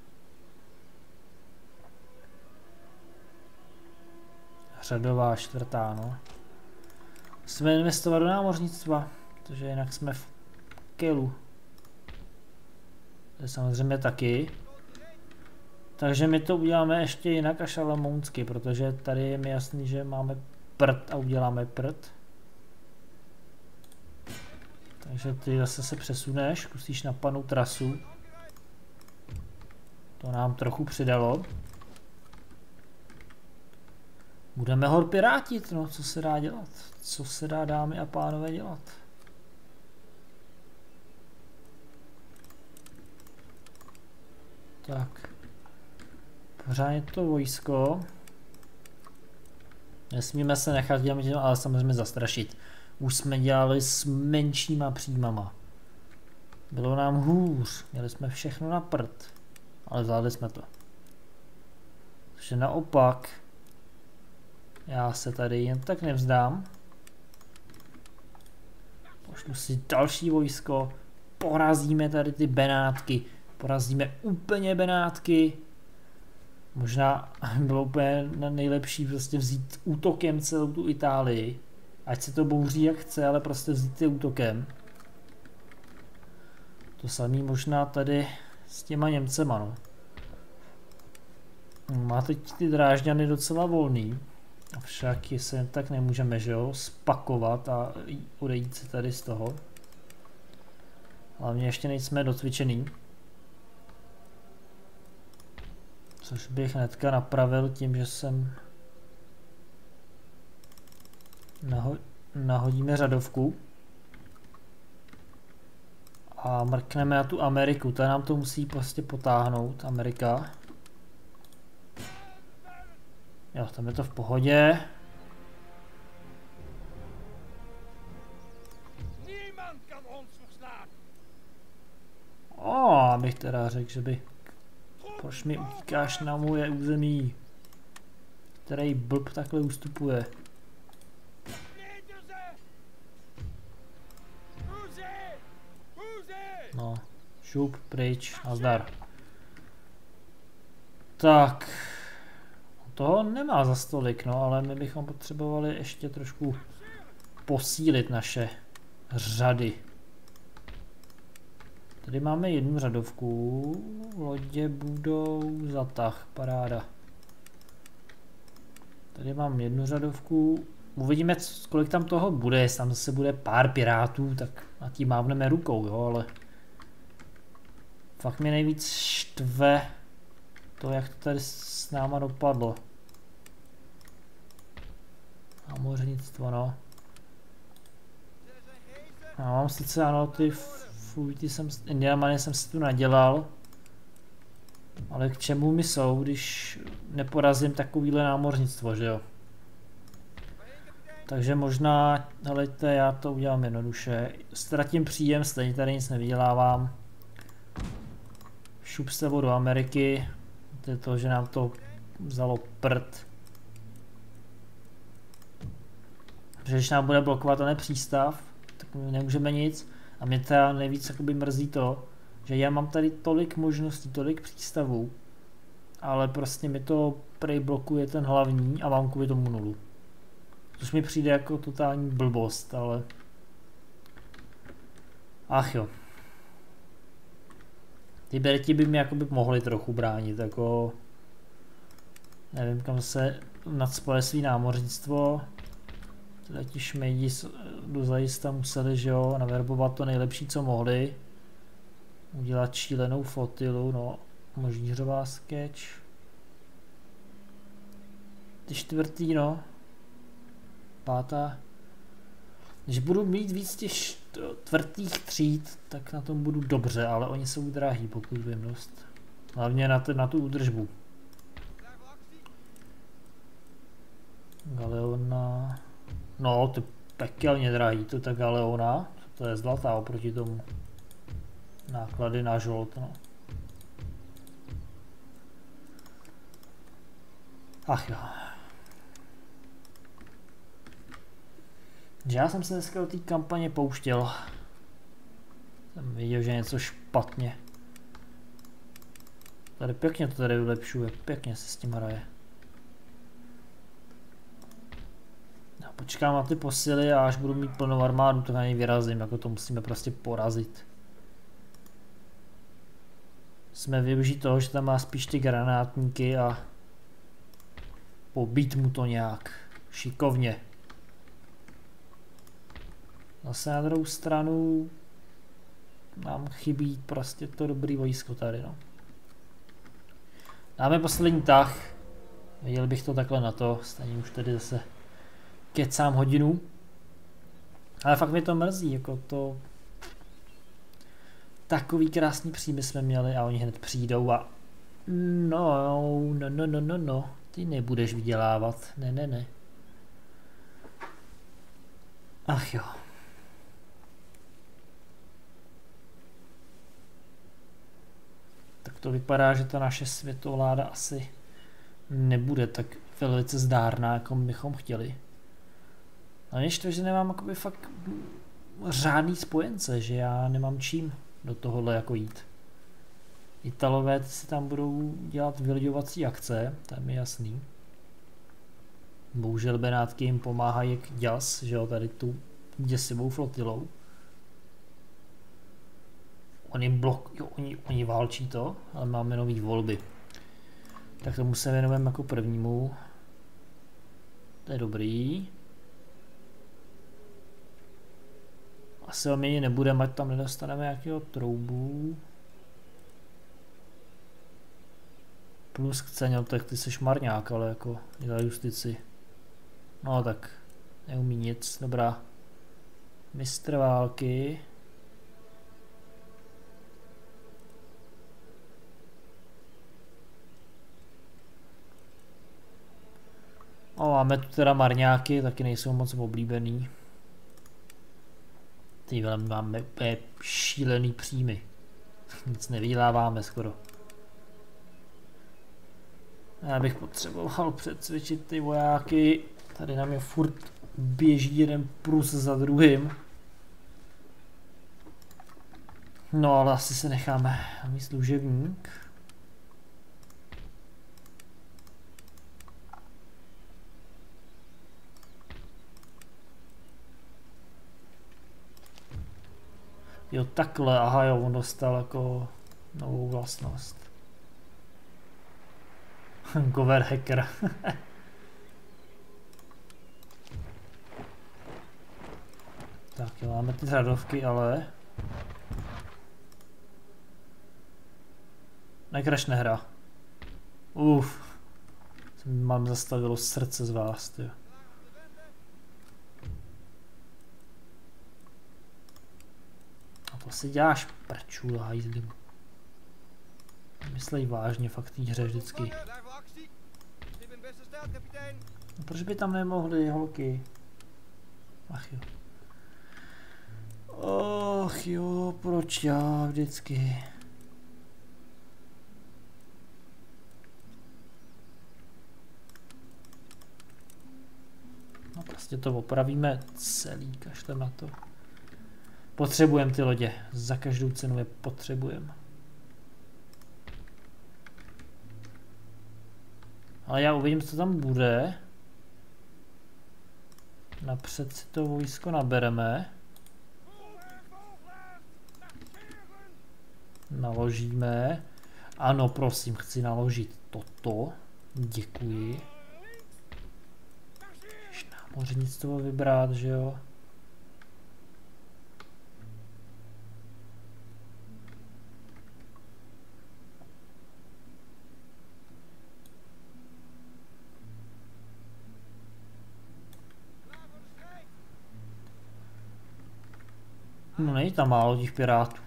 Řadová 4., no. Musíme investovat do námořnictva, protože jinak jsme v kelu. To je samozřejmě taky. Takže my to uděláme ještě jinak a šalamounsky, protože tady je mi jasný, že máme prd a uděláme prd. Takže ty zase se přesuneš, zkusíš napadnout trasu. To nám trochu přidalo. Budeme ho pirátit, no, co se dá dělat? Co se dá, dámy a pánové, dělat? Tak. Pořádně to vojsko. Nesmíme se nechat dělat, ale samozřejmě zastrašit. Už jsme dělali s menšíma příjmama. Bylo nám hůř, měli jsme všechno na prd. Ale zvládli jsme to. Takže naopak, já se tady jen tak nevzdám. Pošlu si další vojsko, porazíme tady ty Benátky, porazíme úplně Benátky. Možná bylo úplně nejlepší prostě vzít útokem celou tu Itálii. Ať se to bouří jak chce, ale prostě vzít je útokem. To samý možná tady s těma Němcema, no. Má teď ty Drážďany docela volný. Avšak se jen tak nemůžeme, že jo, spakovat a odejít se tady z toho. Hlavně ještě nejsme docvičený. Což bych hnedka napravil tím, že jsem nahodíme řadovku. A mrkneme na tu Ameriku, ta nám to musí prostě potáhnout, Amerika. Jo, tam je to v pohodě. Abych teda řekl, že by... Proč mi utíkáš na moje území? Který blb takhle ustupuje? No, šup, pryč, nazdar. Tak. Toho nemá za stolik, no, ale my bychom potřebovali ještě trošku posílit naše řady. Tady máme jednu řadovku, lodě budou zatah, paráda. Tady mám jednu řadovku, uvidíme, kolik tam toho bude, jestli tam zase bude pár pirátů, tak na tím mávneme rukou, jo, ale fakt mě nejvíc štve to, jak to tady s náma dopadlo. Námořnictvo, no. Já mám sice, ano, ty Indiamany jsem si tu nadělal, ale k čemu mi jsou, když neporazím takovýhle námořnictvo, že jo? Takže možná, helejte, já to udělám jednoduše. Ztratím příjem, stejně tady nic nevydělávám. Šup se do Ameriky. To je to, že nám to vzalo prd. Protože když nám bude blokovat ten přístav, tak nemůžeme nic. A mě teda nejvíc jakoby mrzí to, že já mám tady tolik možností, tolik přístavů, ale prostě mi to prej blokuje ten hlavní a mám kvůli tomu nulu. Což mi přijde jako totální blbost, ale... Ach jo. Ty Berti by mi jakoby mohli trochu bránit, jako... Nevím, kam se nacpali svý námořnictvo. Teda ti šmejdi dozajista museli, že jo, naverbovat to nejlepší, co mohli. Udělat šílenou flotilu, no, možířová sketch. Ty čtvrtý, no. Pátá. Když budu mít víc těch čtvrtých tříd, tak na tom budu dobře, ale oni jsou drahý, pokud vím dost. Hlavně na tu údržbu. Galeona. No, to je pekelně drahý, to je ta Galeona. To je zlatá oproti tomu. Náklady na žolt, no. Ach jo. Že já jsem se dneska do té kampaně pouštěl. Jsem viděl, že je něco špatně. Tady pěkně to tady vylepšuje, pěkně se s tím hraje. Já počkám na ty posily a až budu mít plnou armádu, to na něj vyrazím, jako to musíme prostě porazit. jsme využít toho, že tam má spíš ty granátníky a pobít mu to nějak šikovně. Zase na druhou stranu nám chybí prostě to dobrý vojsko tady, no. Dáme poslední tah. Viděl bych to takhle na to, stejně už tady zase kecám hodinu. Ale fakt mi to mrzí, jako to... Takový krásný příjmy jsme měli a oni hned přijdou a... No, ty nebudeš vydělávat, ne. Ach jo. Tak to vypadá, že ta naše světovláda asi nebude tak velice zdárná, jako bychom chtěli. A než to, že nemám jakoby fakt řádný spojence, že já nemám čím do tohohle jako jít. Italové si tam budou dělat vyloďovací akce, to je mi jasný. Bohužel Benátky jim pomáhají jak děs, že jo, tady tu děsivou flotilou. Oni válčí to, ale máme nový volby. Tak tomu se věnujeme jako prvnímu. To je dobrý. Asi omění nebudeme, ať tam nedostaneme nějakého troubu. Plus chce, no, tak ty jsi marňák, ale jako dělá justici. No tak, neumí nic, dobrá. Mistr války. O, máme tu teda marňáky, taky nejsou moc oblíbený. Ty máme šílený příjmy. Nic nevyděláváme skoro. Já bych potřeboval přecvičit ty vojáky. Tady na mě furt běží jeden prus za druhým. No ale asi se necháme na mý služebník. Jo, takhle, aha jo, on dostal jako novou vlastnost. Gover hacker. Tak jo, máme ty řadovky, ale... Nekrašne hra. Mám zastavilo srdce z vás, tyjo. To si děláš prčůl, hajzlim. Myslej vážně fakt té hře vždycky. No, proč by tam nemohli holky? Ach jo. Ach jo, proč já vždycky? No prostě to opravíme celý, kašlem na to. Potřebujeme ty lodě, za každou cenu je potřebujeme. Ale já uvidím, co tam bude. Napřed si to vojsko nabereme. Naložíme. Ano, prosím, chci naložit toto. Děkuji. Námořnictvo vybrat, že jo? No není tam málo těch pirátů.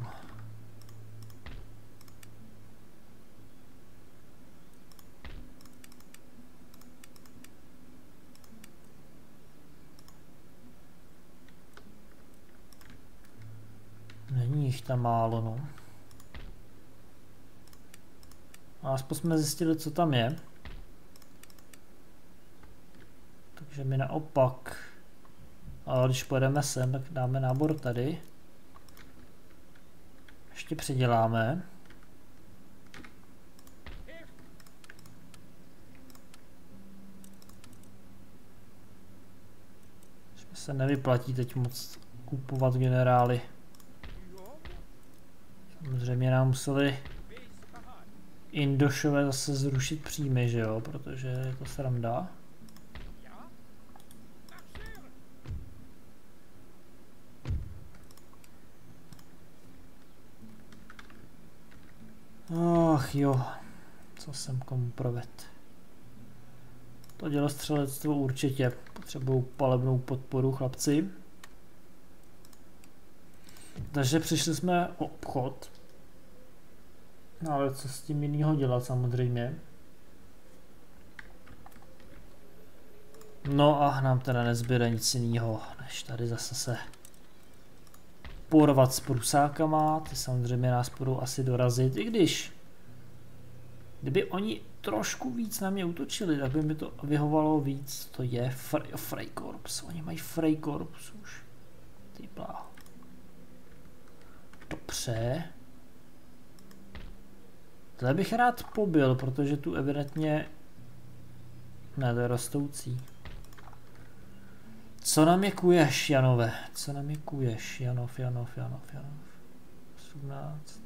Není jich tam málo, no. A aspoň jsme zjistili, co tam je. Takže my naopak. Ale když pojedeme sem, tak dáme nábor tady. Ještě předěláme. Se nevyplatí teď moc kupovat generály. Samozřejmě nám museli Indošové zase zrušit příjmy, že jo, protože je to sranda. Ach jo, co jsem komu provedl. To dělostřelectvo určitě potřebují palebnou podporu, chlapci. Takže přišli jsme o obchod. No ale co s tím jinýho dělat samozřejmě. No a nám teda nezbyde nic jinýho, než tady zase se porvat s Prusákama. Ty samozřejmě nás budou asi dorazit, i když kdyby oni trošku víc na mě útočili, tak by mi to vyhovalo víc. To je Freikorps, oni mají Freikorps už. Ty bláho. Dobře. Tohle bych rád pobil, protože tu evidentně... Ne, to je rostoucí. Co nám je kuješ, Janové? Co nám je kuješ? Janov. 18.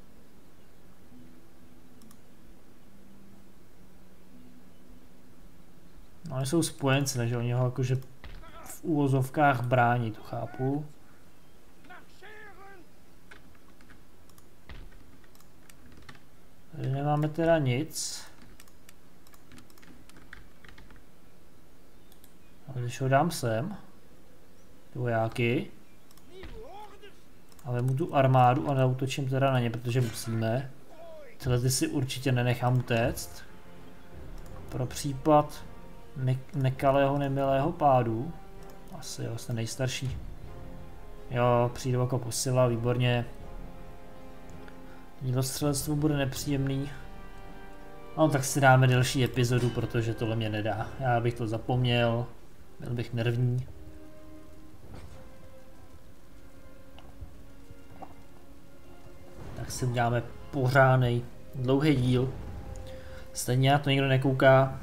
No, oni jsou spojenci, takže oni ho jakože v úvozovkách brání, to chápu. Tady nemáme teda nic. Ale když ho dám sem, ty vojáky, a vezmu tu armádu a zautočím teda na ně, protože musíme. Tyhle ty si určitě nenechám utéct. Pro případ nekalého, nemilého pádu. Asi jo, jsem nejstarší. Jo, přijdu jako posila, výborně. Dělostřelectvo bude nepříjemný. No tak si dáme delší epizodu, protože tohle mě nedá. Já bych to zapomněl. Byl bych nervní. Tak si uděláme pořádnej dlouhý díl. Stejně na to nikdo nekouká.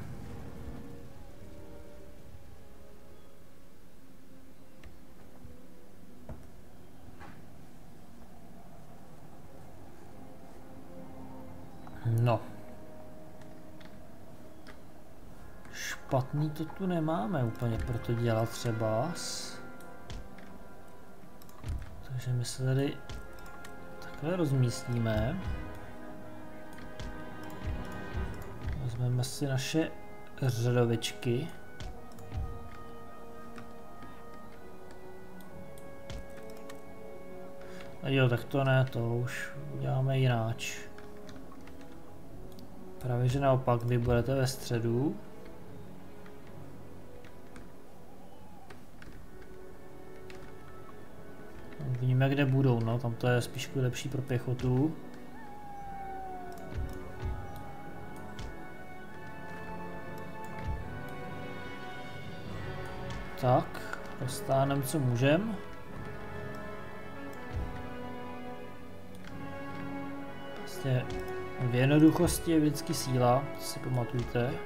No. Špatný to tu nemáme úplně pro to dělat třeba. Takže my se tady takhle rozmístíme. Vezmeme si naše řadovičky. A jo, tak to ne, to už uděláme jináč. Právě že naopak, vy budete ve středu. Víme, kde budou, no, tam to je spíš lepší pro pěchotu. Tak, dostáhneme, co můžem. Prostě v jednoduchosti je vždycky síla, to si pamatujte.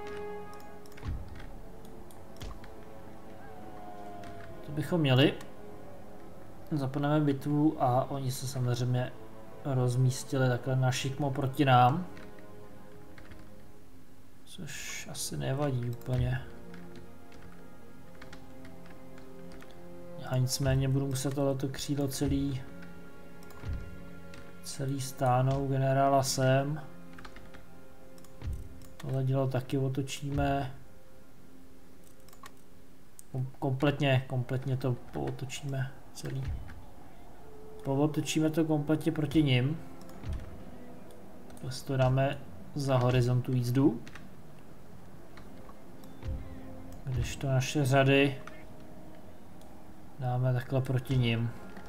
To bychom měli. Zapneme bitvu a oni se samozřejmě rozmístili takhle na šikmo proti nám. Což asi nevadí úplně. Já nicméně budu muset tohleto křídlo celý stáhnout, generála sem. Tohle dělo taky otočíme. Kompletně to pootočíme celý. Pootočíme to kompletně proti nim. Prostě to dáme za horizontu jízdu. Když to naše řady dáme takhle proti nim.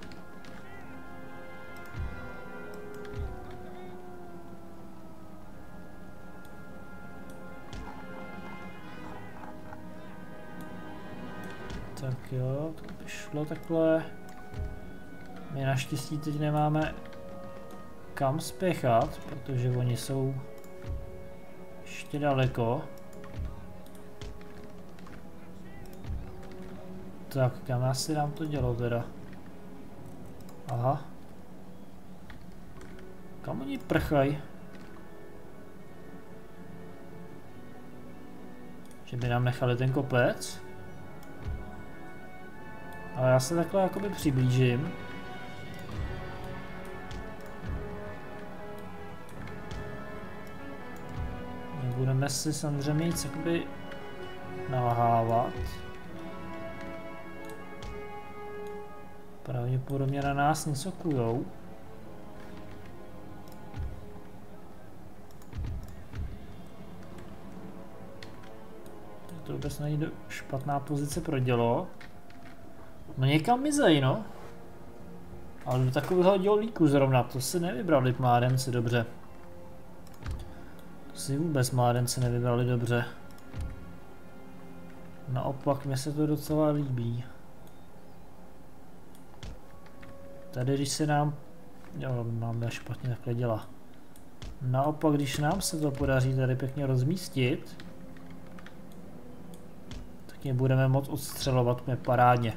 Tak jo, to by šlo takhle. My naštěstí teď nemáme kam spěchat, protože oni jsou ještě daleko. Tak, kam asi nám to dělo teda? Aha. Kam oni prchají? Že by nám nechali ten kopec. Ale já se takhle jakoby přiblížím. Nebudeme si samozřejmě nic jakoby nalhávat. Pravděpodobně na nás něco kujou. To vůbec není špatná pozice pro dělo. No někam mizej, no. Ale do takového dělíku zrovna, to si nevybrali mládenci dobře. To si vůbec mládenci nevybrali dobře. Naopak, mně se to docela líbí. Tady, když se nám... Jo, máme špatně takhle děla. Naopak, když nám se to podaří tady pěkně rozmístit, tak je budeme moct odstřelovat mě parádně.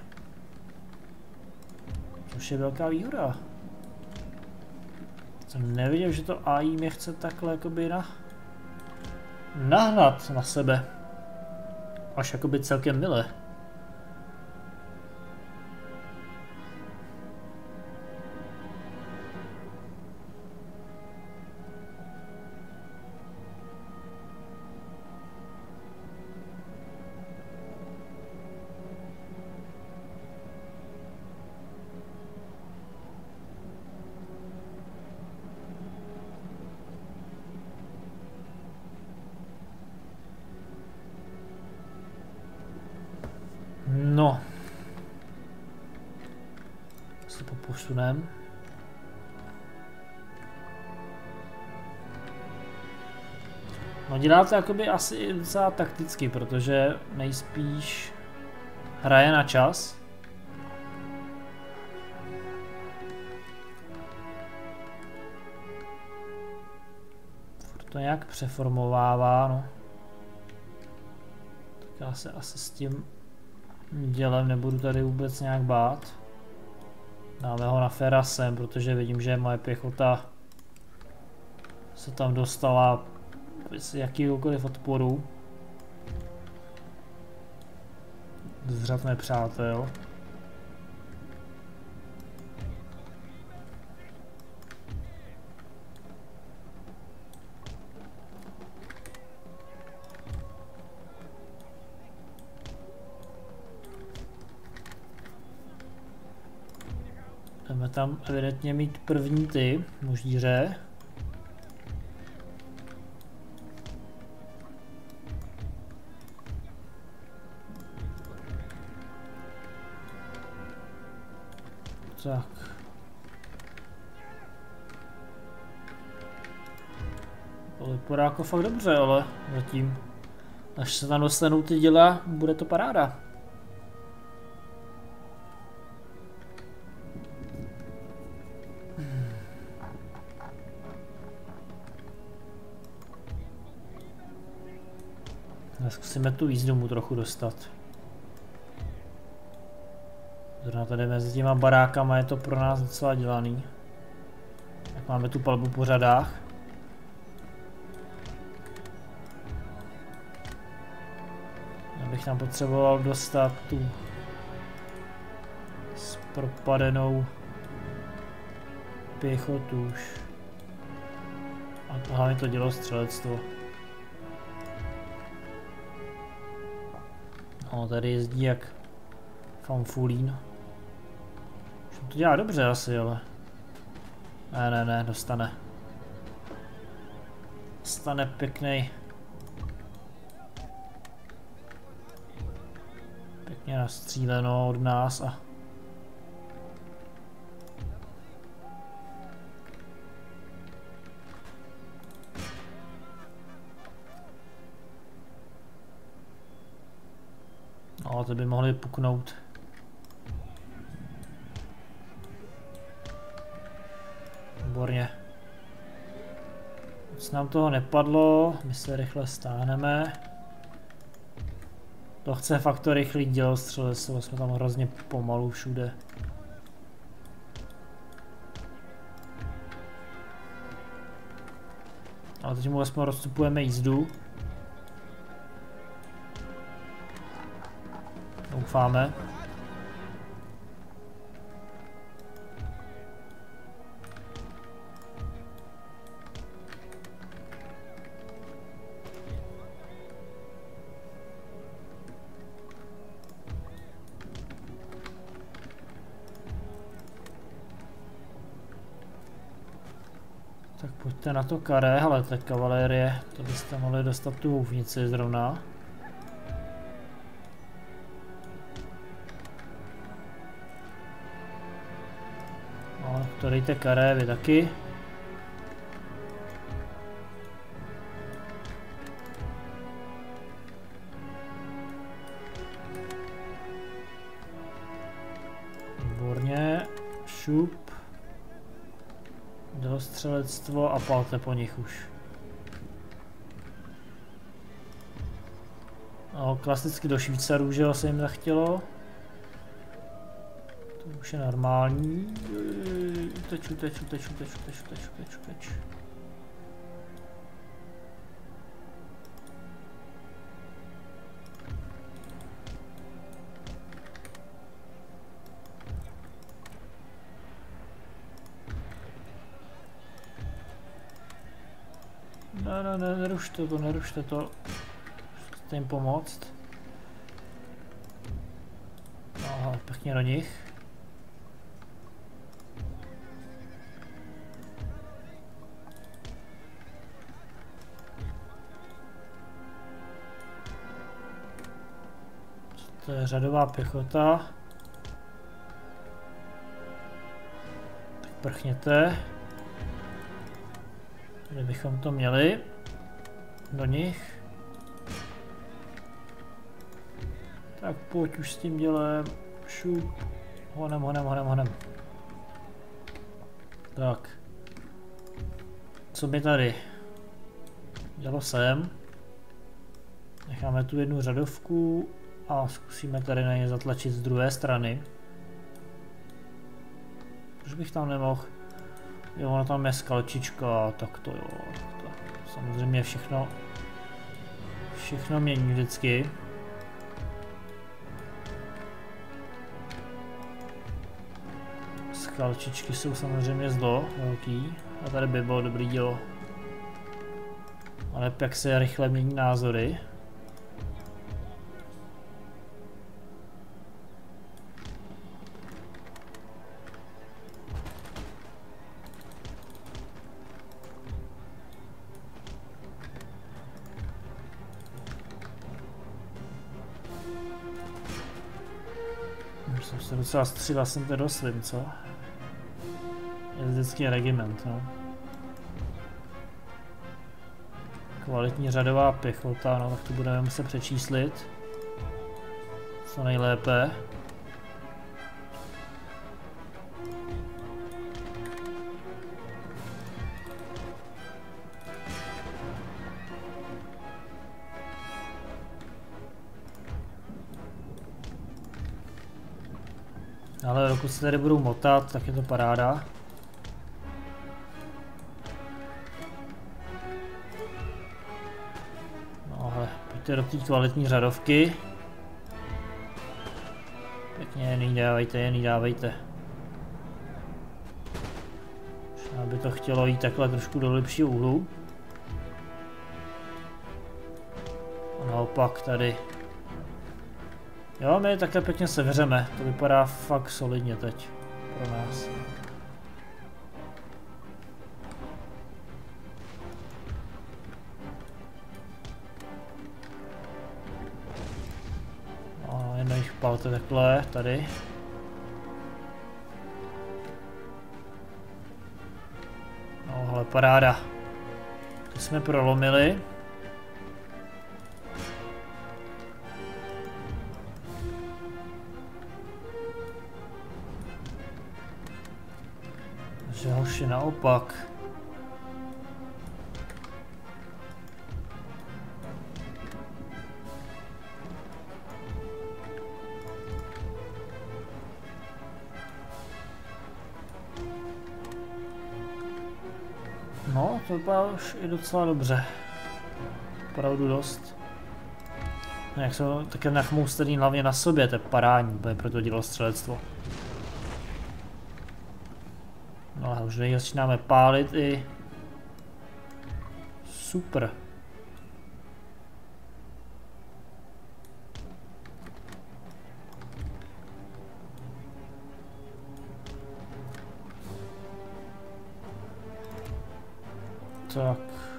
Což je velká výhoda. Jsem nevěděl, že to AI mě chce takhle jakoby nahnat na sebe. Až jakoby celkem mile. No. Se posunem. No dělá to jakoby asi docela takticky, protože nejspíš hraje na čas. To nějak přeformovává, no. Tak já se asi s tím dělem nebudu tady vůbec nějak bát. Dáme ho na Ferasem, protože vidím, že moje pěchota se tam dostala bez jakýhokoliv odporu z řad nepřátel. Jdeme tam evidentně mít první ty mužíře. Tak. To vypadá jako fakt dobře, ale zatím. Až se tam dostanou ty děla, bude to paráda. Zkusíme tu jízdu mu trochu dostat. Zrovna tady mezi těma barákama je to pro nás docela dělaný. Tak máme tu palbu po řadách. Já bych tam potřeboval dostat tu propadenou pěchotu už. A hlavně to dělostřelectvo. No, tady jezdí jak fanfulín. To dělá dobře asi, ale... Ne, dostane. Dostane pěknej. Pěkně nastříleno od nás a... No, to by mohli puknout. Výborně. Moc nám toho nepadlo, my se rychle stáhneme. To chce fakt to rychlý dělostřelectvo, jsme tam hrozně pomalu všude. Ale teď mu aspoň rozstupujeme jízdu. Doufáme. Tak pojďte na to karé, hele, ta kavalérie, to byste mohli dostat tu houfnici zrovna. No, to dejte karé, vy taky. Výborně, šup. Dělostřelectvo a palte po nich už. No, klasicky do Švýcarů, že se jim zachtělo. To už je normální. Uteč. Ne, nerušte to. Chcete jim pomoct. Aha, pěkně do nich. To je řadová pěchota. Tak prchněte. Tady bychom to měli. Do nich. Tak pojď už s tím dělem. Šup. Honem. Tak. Co mi tady? Dělo sem. Necháme tu jednu řadovku a zkusíme tady na ně zatlačit z druhé strany. Proč bych tam nemohl? Jo, ono tam je skalčička, tak to jo. Tak to samozřejmě všechno mění vždycky. Skalčičky jsou samozřejmě zlo velký a tady by bylo dobrý dělo. Ale jak se rychle mění názory. Už jsem se docela střílel, jsem to doslím, co? Jezdecký regiment, no. Kvalitní řadová pěchota, no tak to budeme muset přečíslit. Co nejlépe. Ale dokud se tady budou motat, tak je to paráda. No hele, pojďte do té kvalitní řadovky. Pěkně je dávejte. Možná by to chtělo jít takhle trošku do lepšího úhlu. A naopak tady. Jo, my takhle pěkně sevřeme, to vypadá fakt solidně teď pro nás. No, jedno jich palte takhle, tady. No, hele, paráda. To jsme prolomili. Že hoši naopak. No, to vypadá už i docela dobře. Opravdu dost. Jak jsou také nachmoustený hlavně na sobě, to je parádní, bude proto dělostřelectvo. No a už začínáme pálit i... Super. Tak.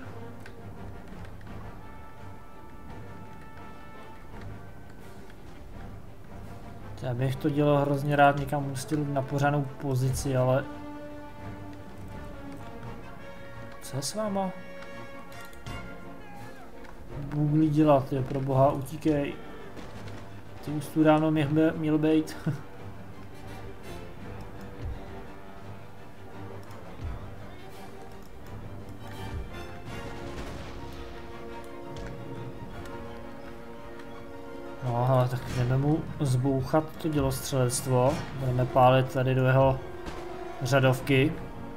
Já bych to dělal hrozně rád někam umístil na pořádnou pozici, ale... Co je s váma? Bůh dělat, je pro boha, utíkej. Ty už tu ráno měl být. No ale tak jdeme mu zbouchat to dělostřelectvo. Budeme pálit tady do jeho řadovky.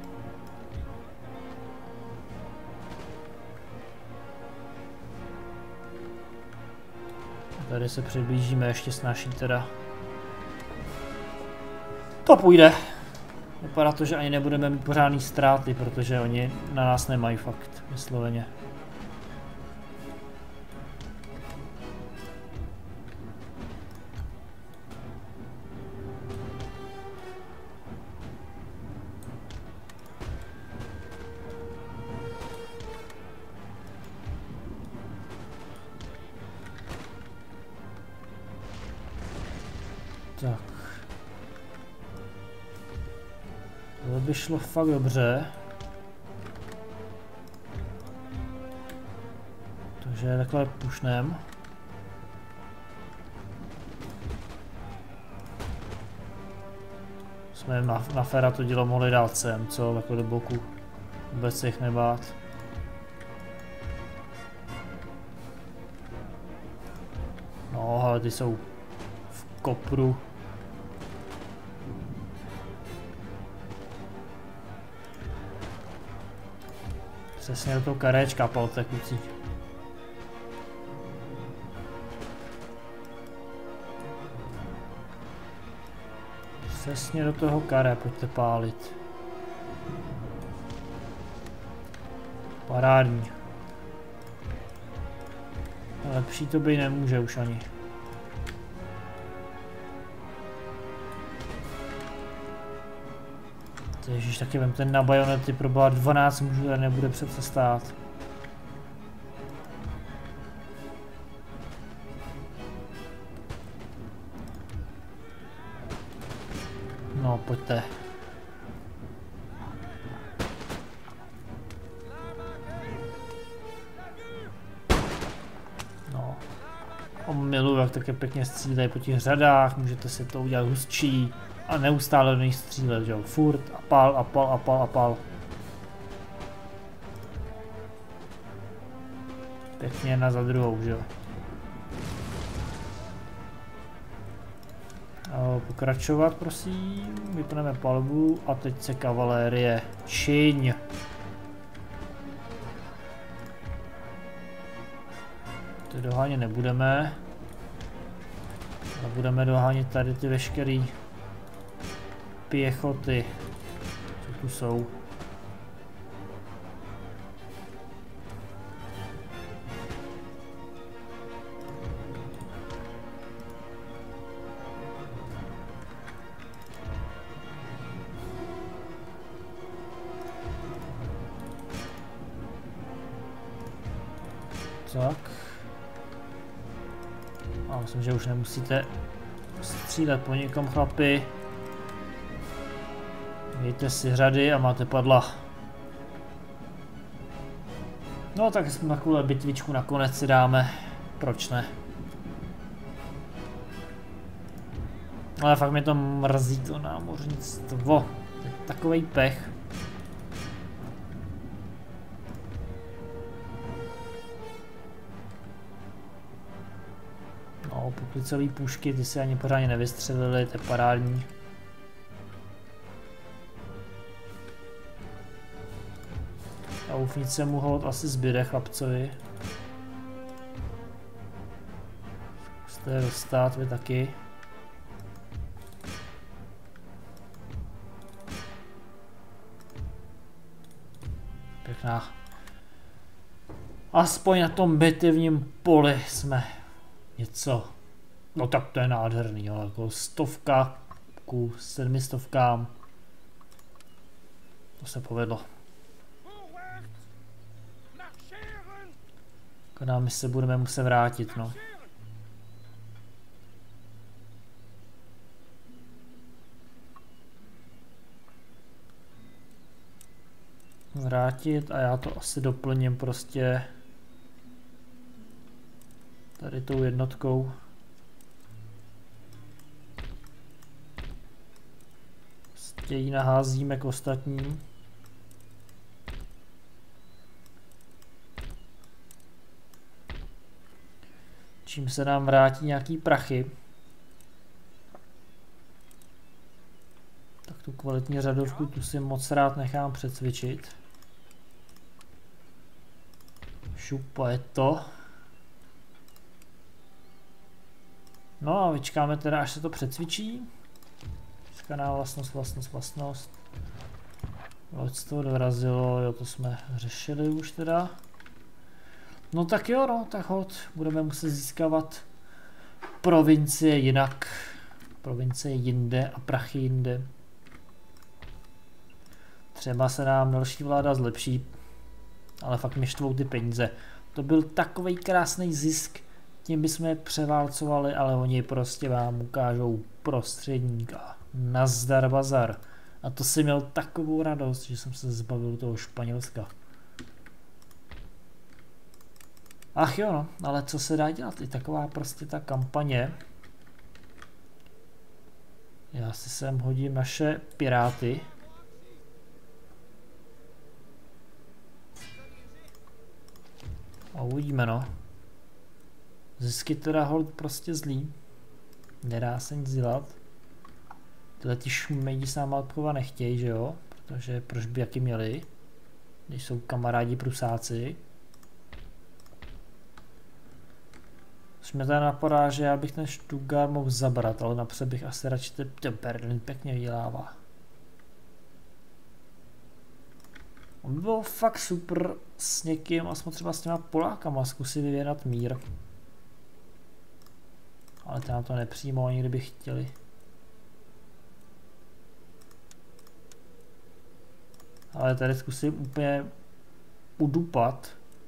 Tady se přiblížíme ještě snaží teda. To půjde. Vypadá to, že ani nebudeme mít pořádný ztráty, protože oni na nás nemají fakt, vysloveně. Tak. To by šlo fakt dobře. Takže takhle pušnem. Jsme na Fera to dílo mohli dát sem, co? Takhle do boku. Vůbec se jich nebát. No, ale ty jsou v kopru. Přesně do toho karečka, palte kluci. Přesně do toho kare, pojďte pálit. Parádní. Lepší to být nemůže už ani. Ježiš, taky vem ten na bajonety, proboha 12 mužů, tady nebude přece stát. No, pojďte. No. Miluji, jak také pěkně střílejí po těch řadách, můžete si to udělat hustší. A neustále do nich střílet, že jo, furt a pál a pál a pál a pál. Pěkně jedna za druhou, že jo. Pokračovat, prosím, vypneme palbu a teď se kavalérie čiň. Ty dohánět nebudeme. Ale budeme dohánět tady ty veškerý pěchoty, co tu jsou. Tak. A myslím, že už nemusíte střílet po někom, chlapi. Mějte si řady a máte padla. No tak jsme takovou bitvičku nakonec si dáme. Proč ne? Ale fakt mě to mrzí, to námořnictvo. To je takovej pech. No, poklicový pušky, ty si ani pořádně nevystřelili, to je parádní. A ufnice mu hold asi zbyde chlapcovi. Jste dostat, vy taky. Pěkná. Aspoň na tom bitevním poli jsme něco. No tak to je nádherný, ale jako 100 ku 700. To se povedlo. Kada my se budeme muset vrátit, no. Vrátit a já to asi doplním prostě tady tou jednotkou. Prostě ji naházíme k ostatním. Čím se nám vrátí nějaký prachy. Tak tu kvalitní řadovku tu si moc rád nechám přecvičit. Šupa je to. No a vyčkáme teda, až se to přecvičí. Skaná vlastnost. Loď to dorazilo, jo, to jsme řešili už teda. No tak jo, no, tak hod, budeme muset získávat provincie jinak. Provincie jinde a prachy jinde. Třeba se nám další vláda zlepší, ale fakt mě štvou ty peníze. To byl takový krásný zisk, tím bychom je převálcovali, ale oni prostě vám ukážou prostředníka. Nazdar bazar. A to si měl takovou radost, že jsem se zbavil toho Španělska. Ach jo, no, ale co se dá dělat? I taková prostě ta kampaně. Já si sem hodím naše piráty. A uvidíme, no. Zisky teda hold prostě zlý. Nedá se nic dělat. Tyhle ty šmejdi s náma obchovat nechtějí, že jo? Protože proč by jaký měli? Když jsou kamarádi Prusáci. Což mě teda napadá, že já bych ten Stuttgart mohl zabrat, ale napřed bych asi radši ten Berlin pěkně vydělává. On by byl fakt super s někým, aspoň třeba s těma Polákama zkusit vyvědat mír. Ale ty nám to nepřijmou, ani kdyby chtěli. Ale tady zkusím úplně udupat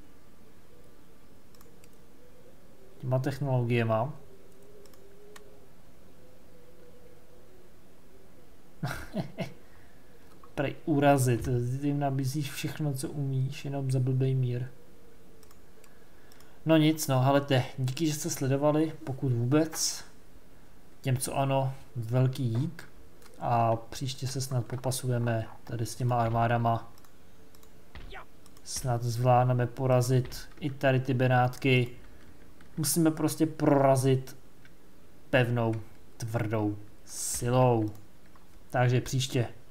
těma technologiema. Prej urazit, ty jim nabízíš všechno, co umíš, jenom za blbej mír. No nic, no, helejte, díky, že jste sledovali, pokud vůbec. Těm, co ano, velký dík. A příště se snad popasujeme tady s těma armádama. Snad zvládneme porazit i tady ty Benátky. Musíme prostě prorazit pevnou, tvrdou silou. Takže příště.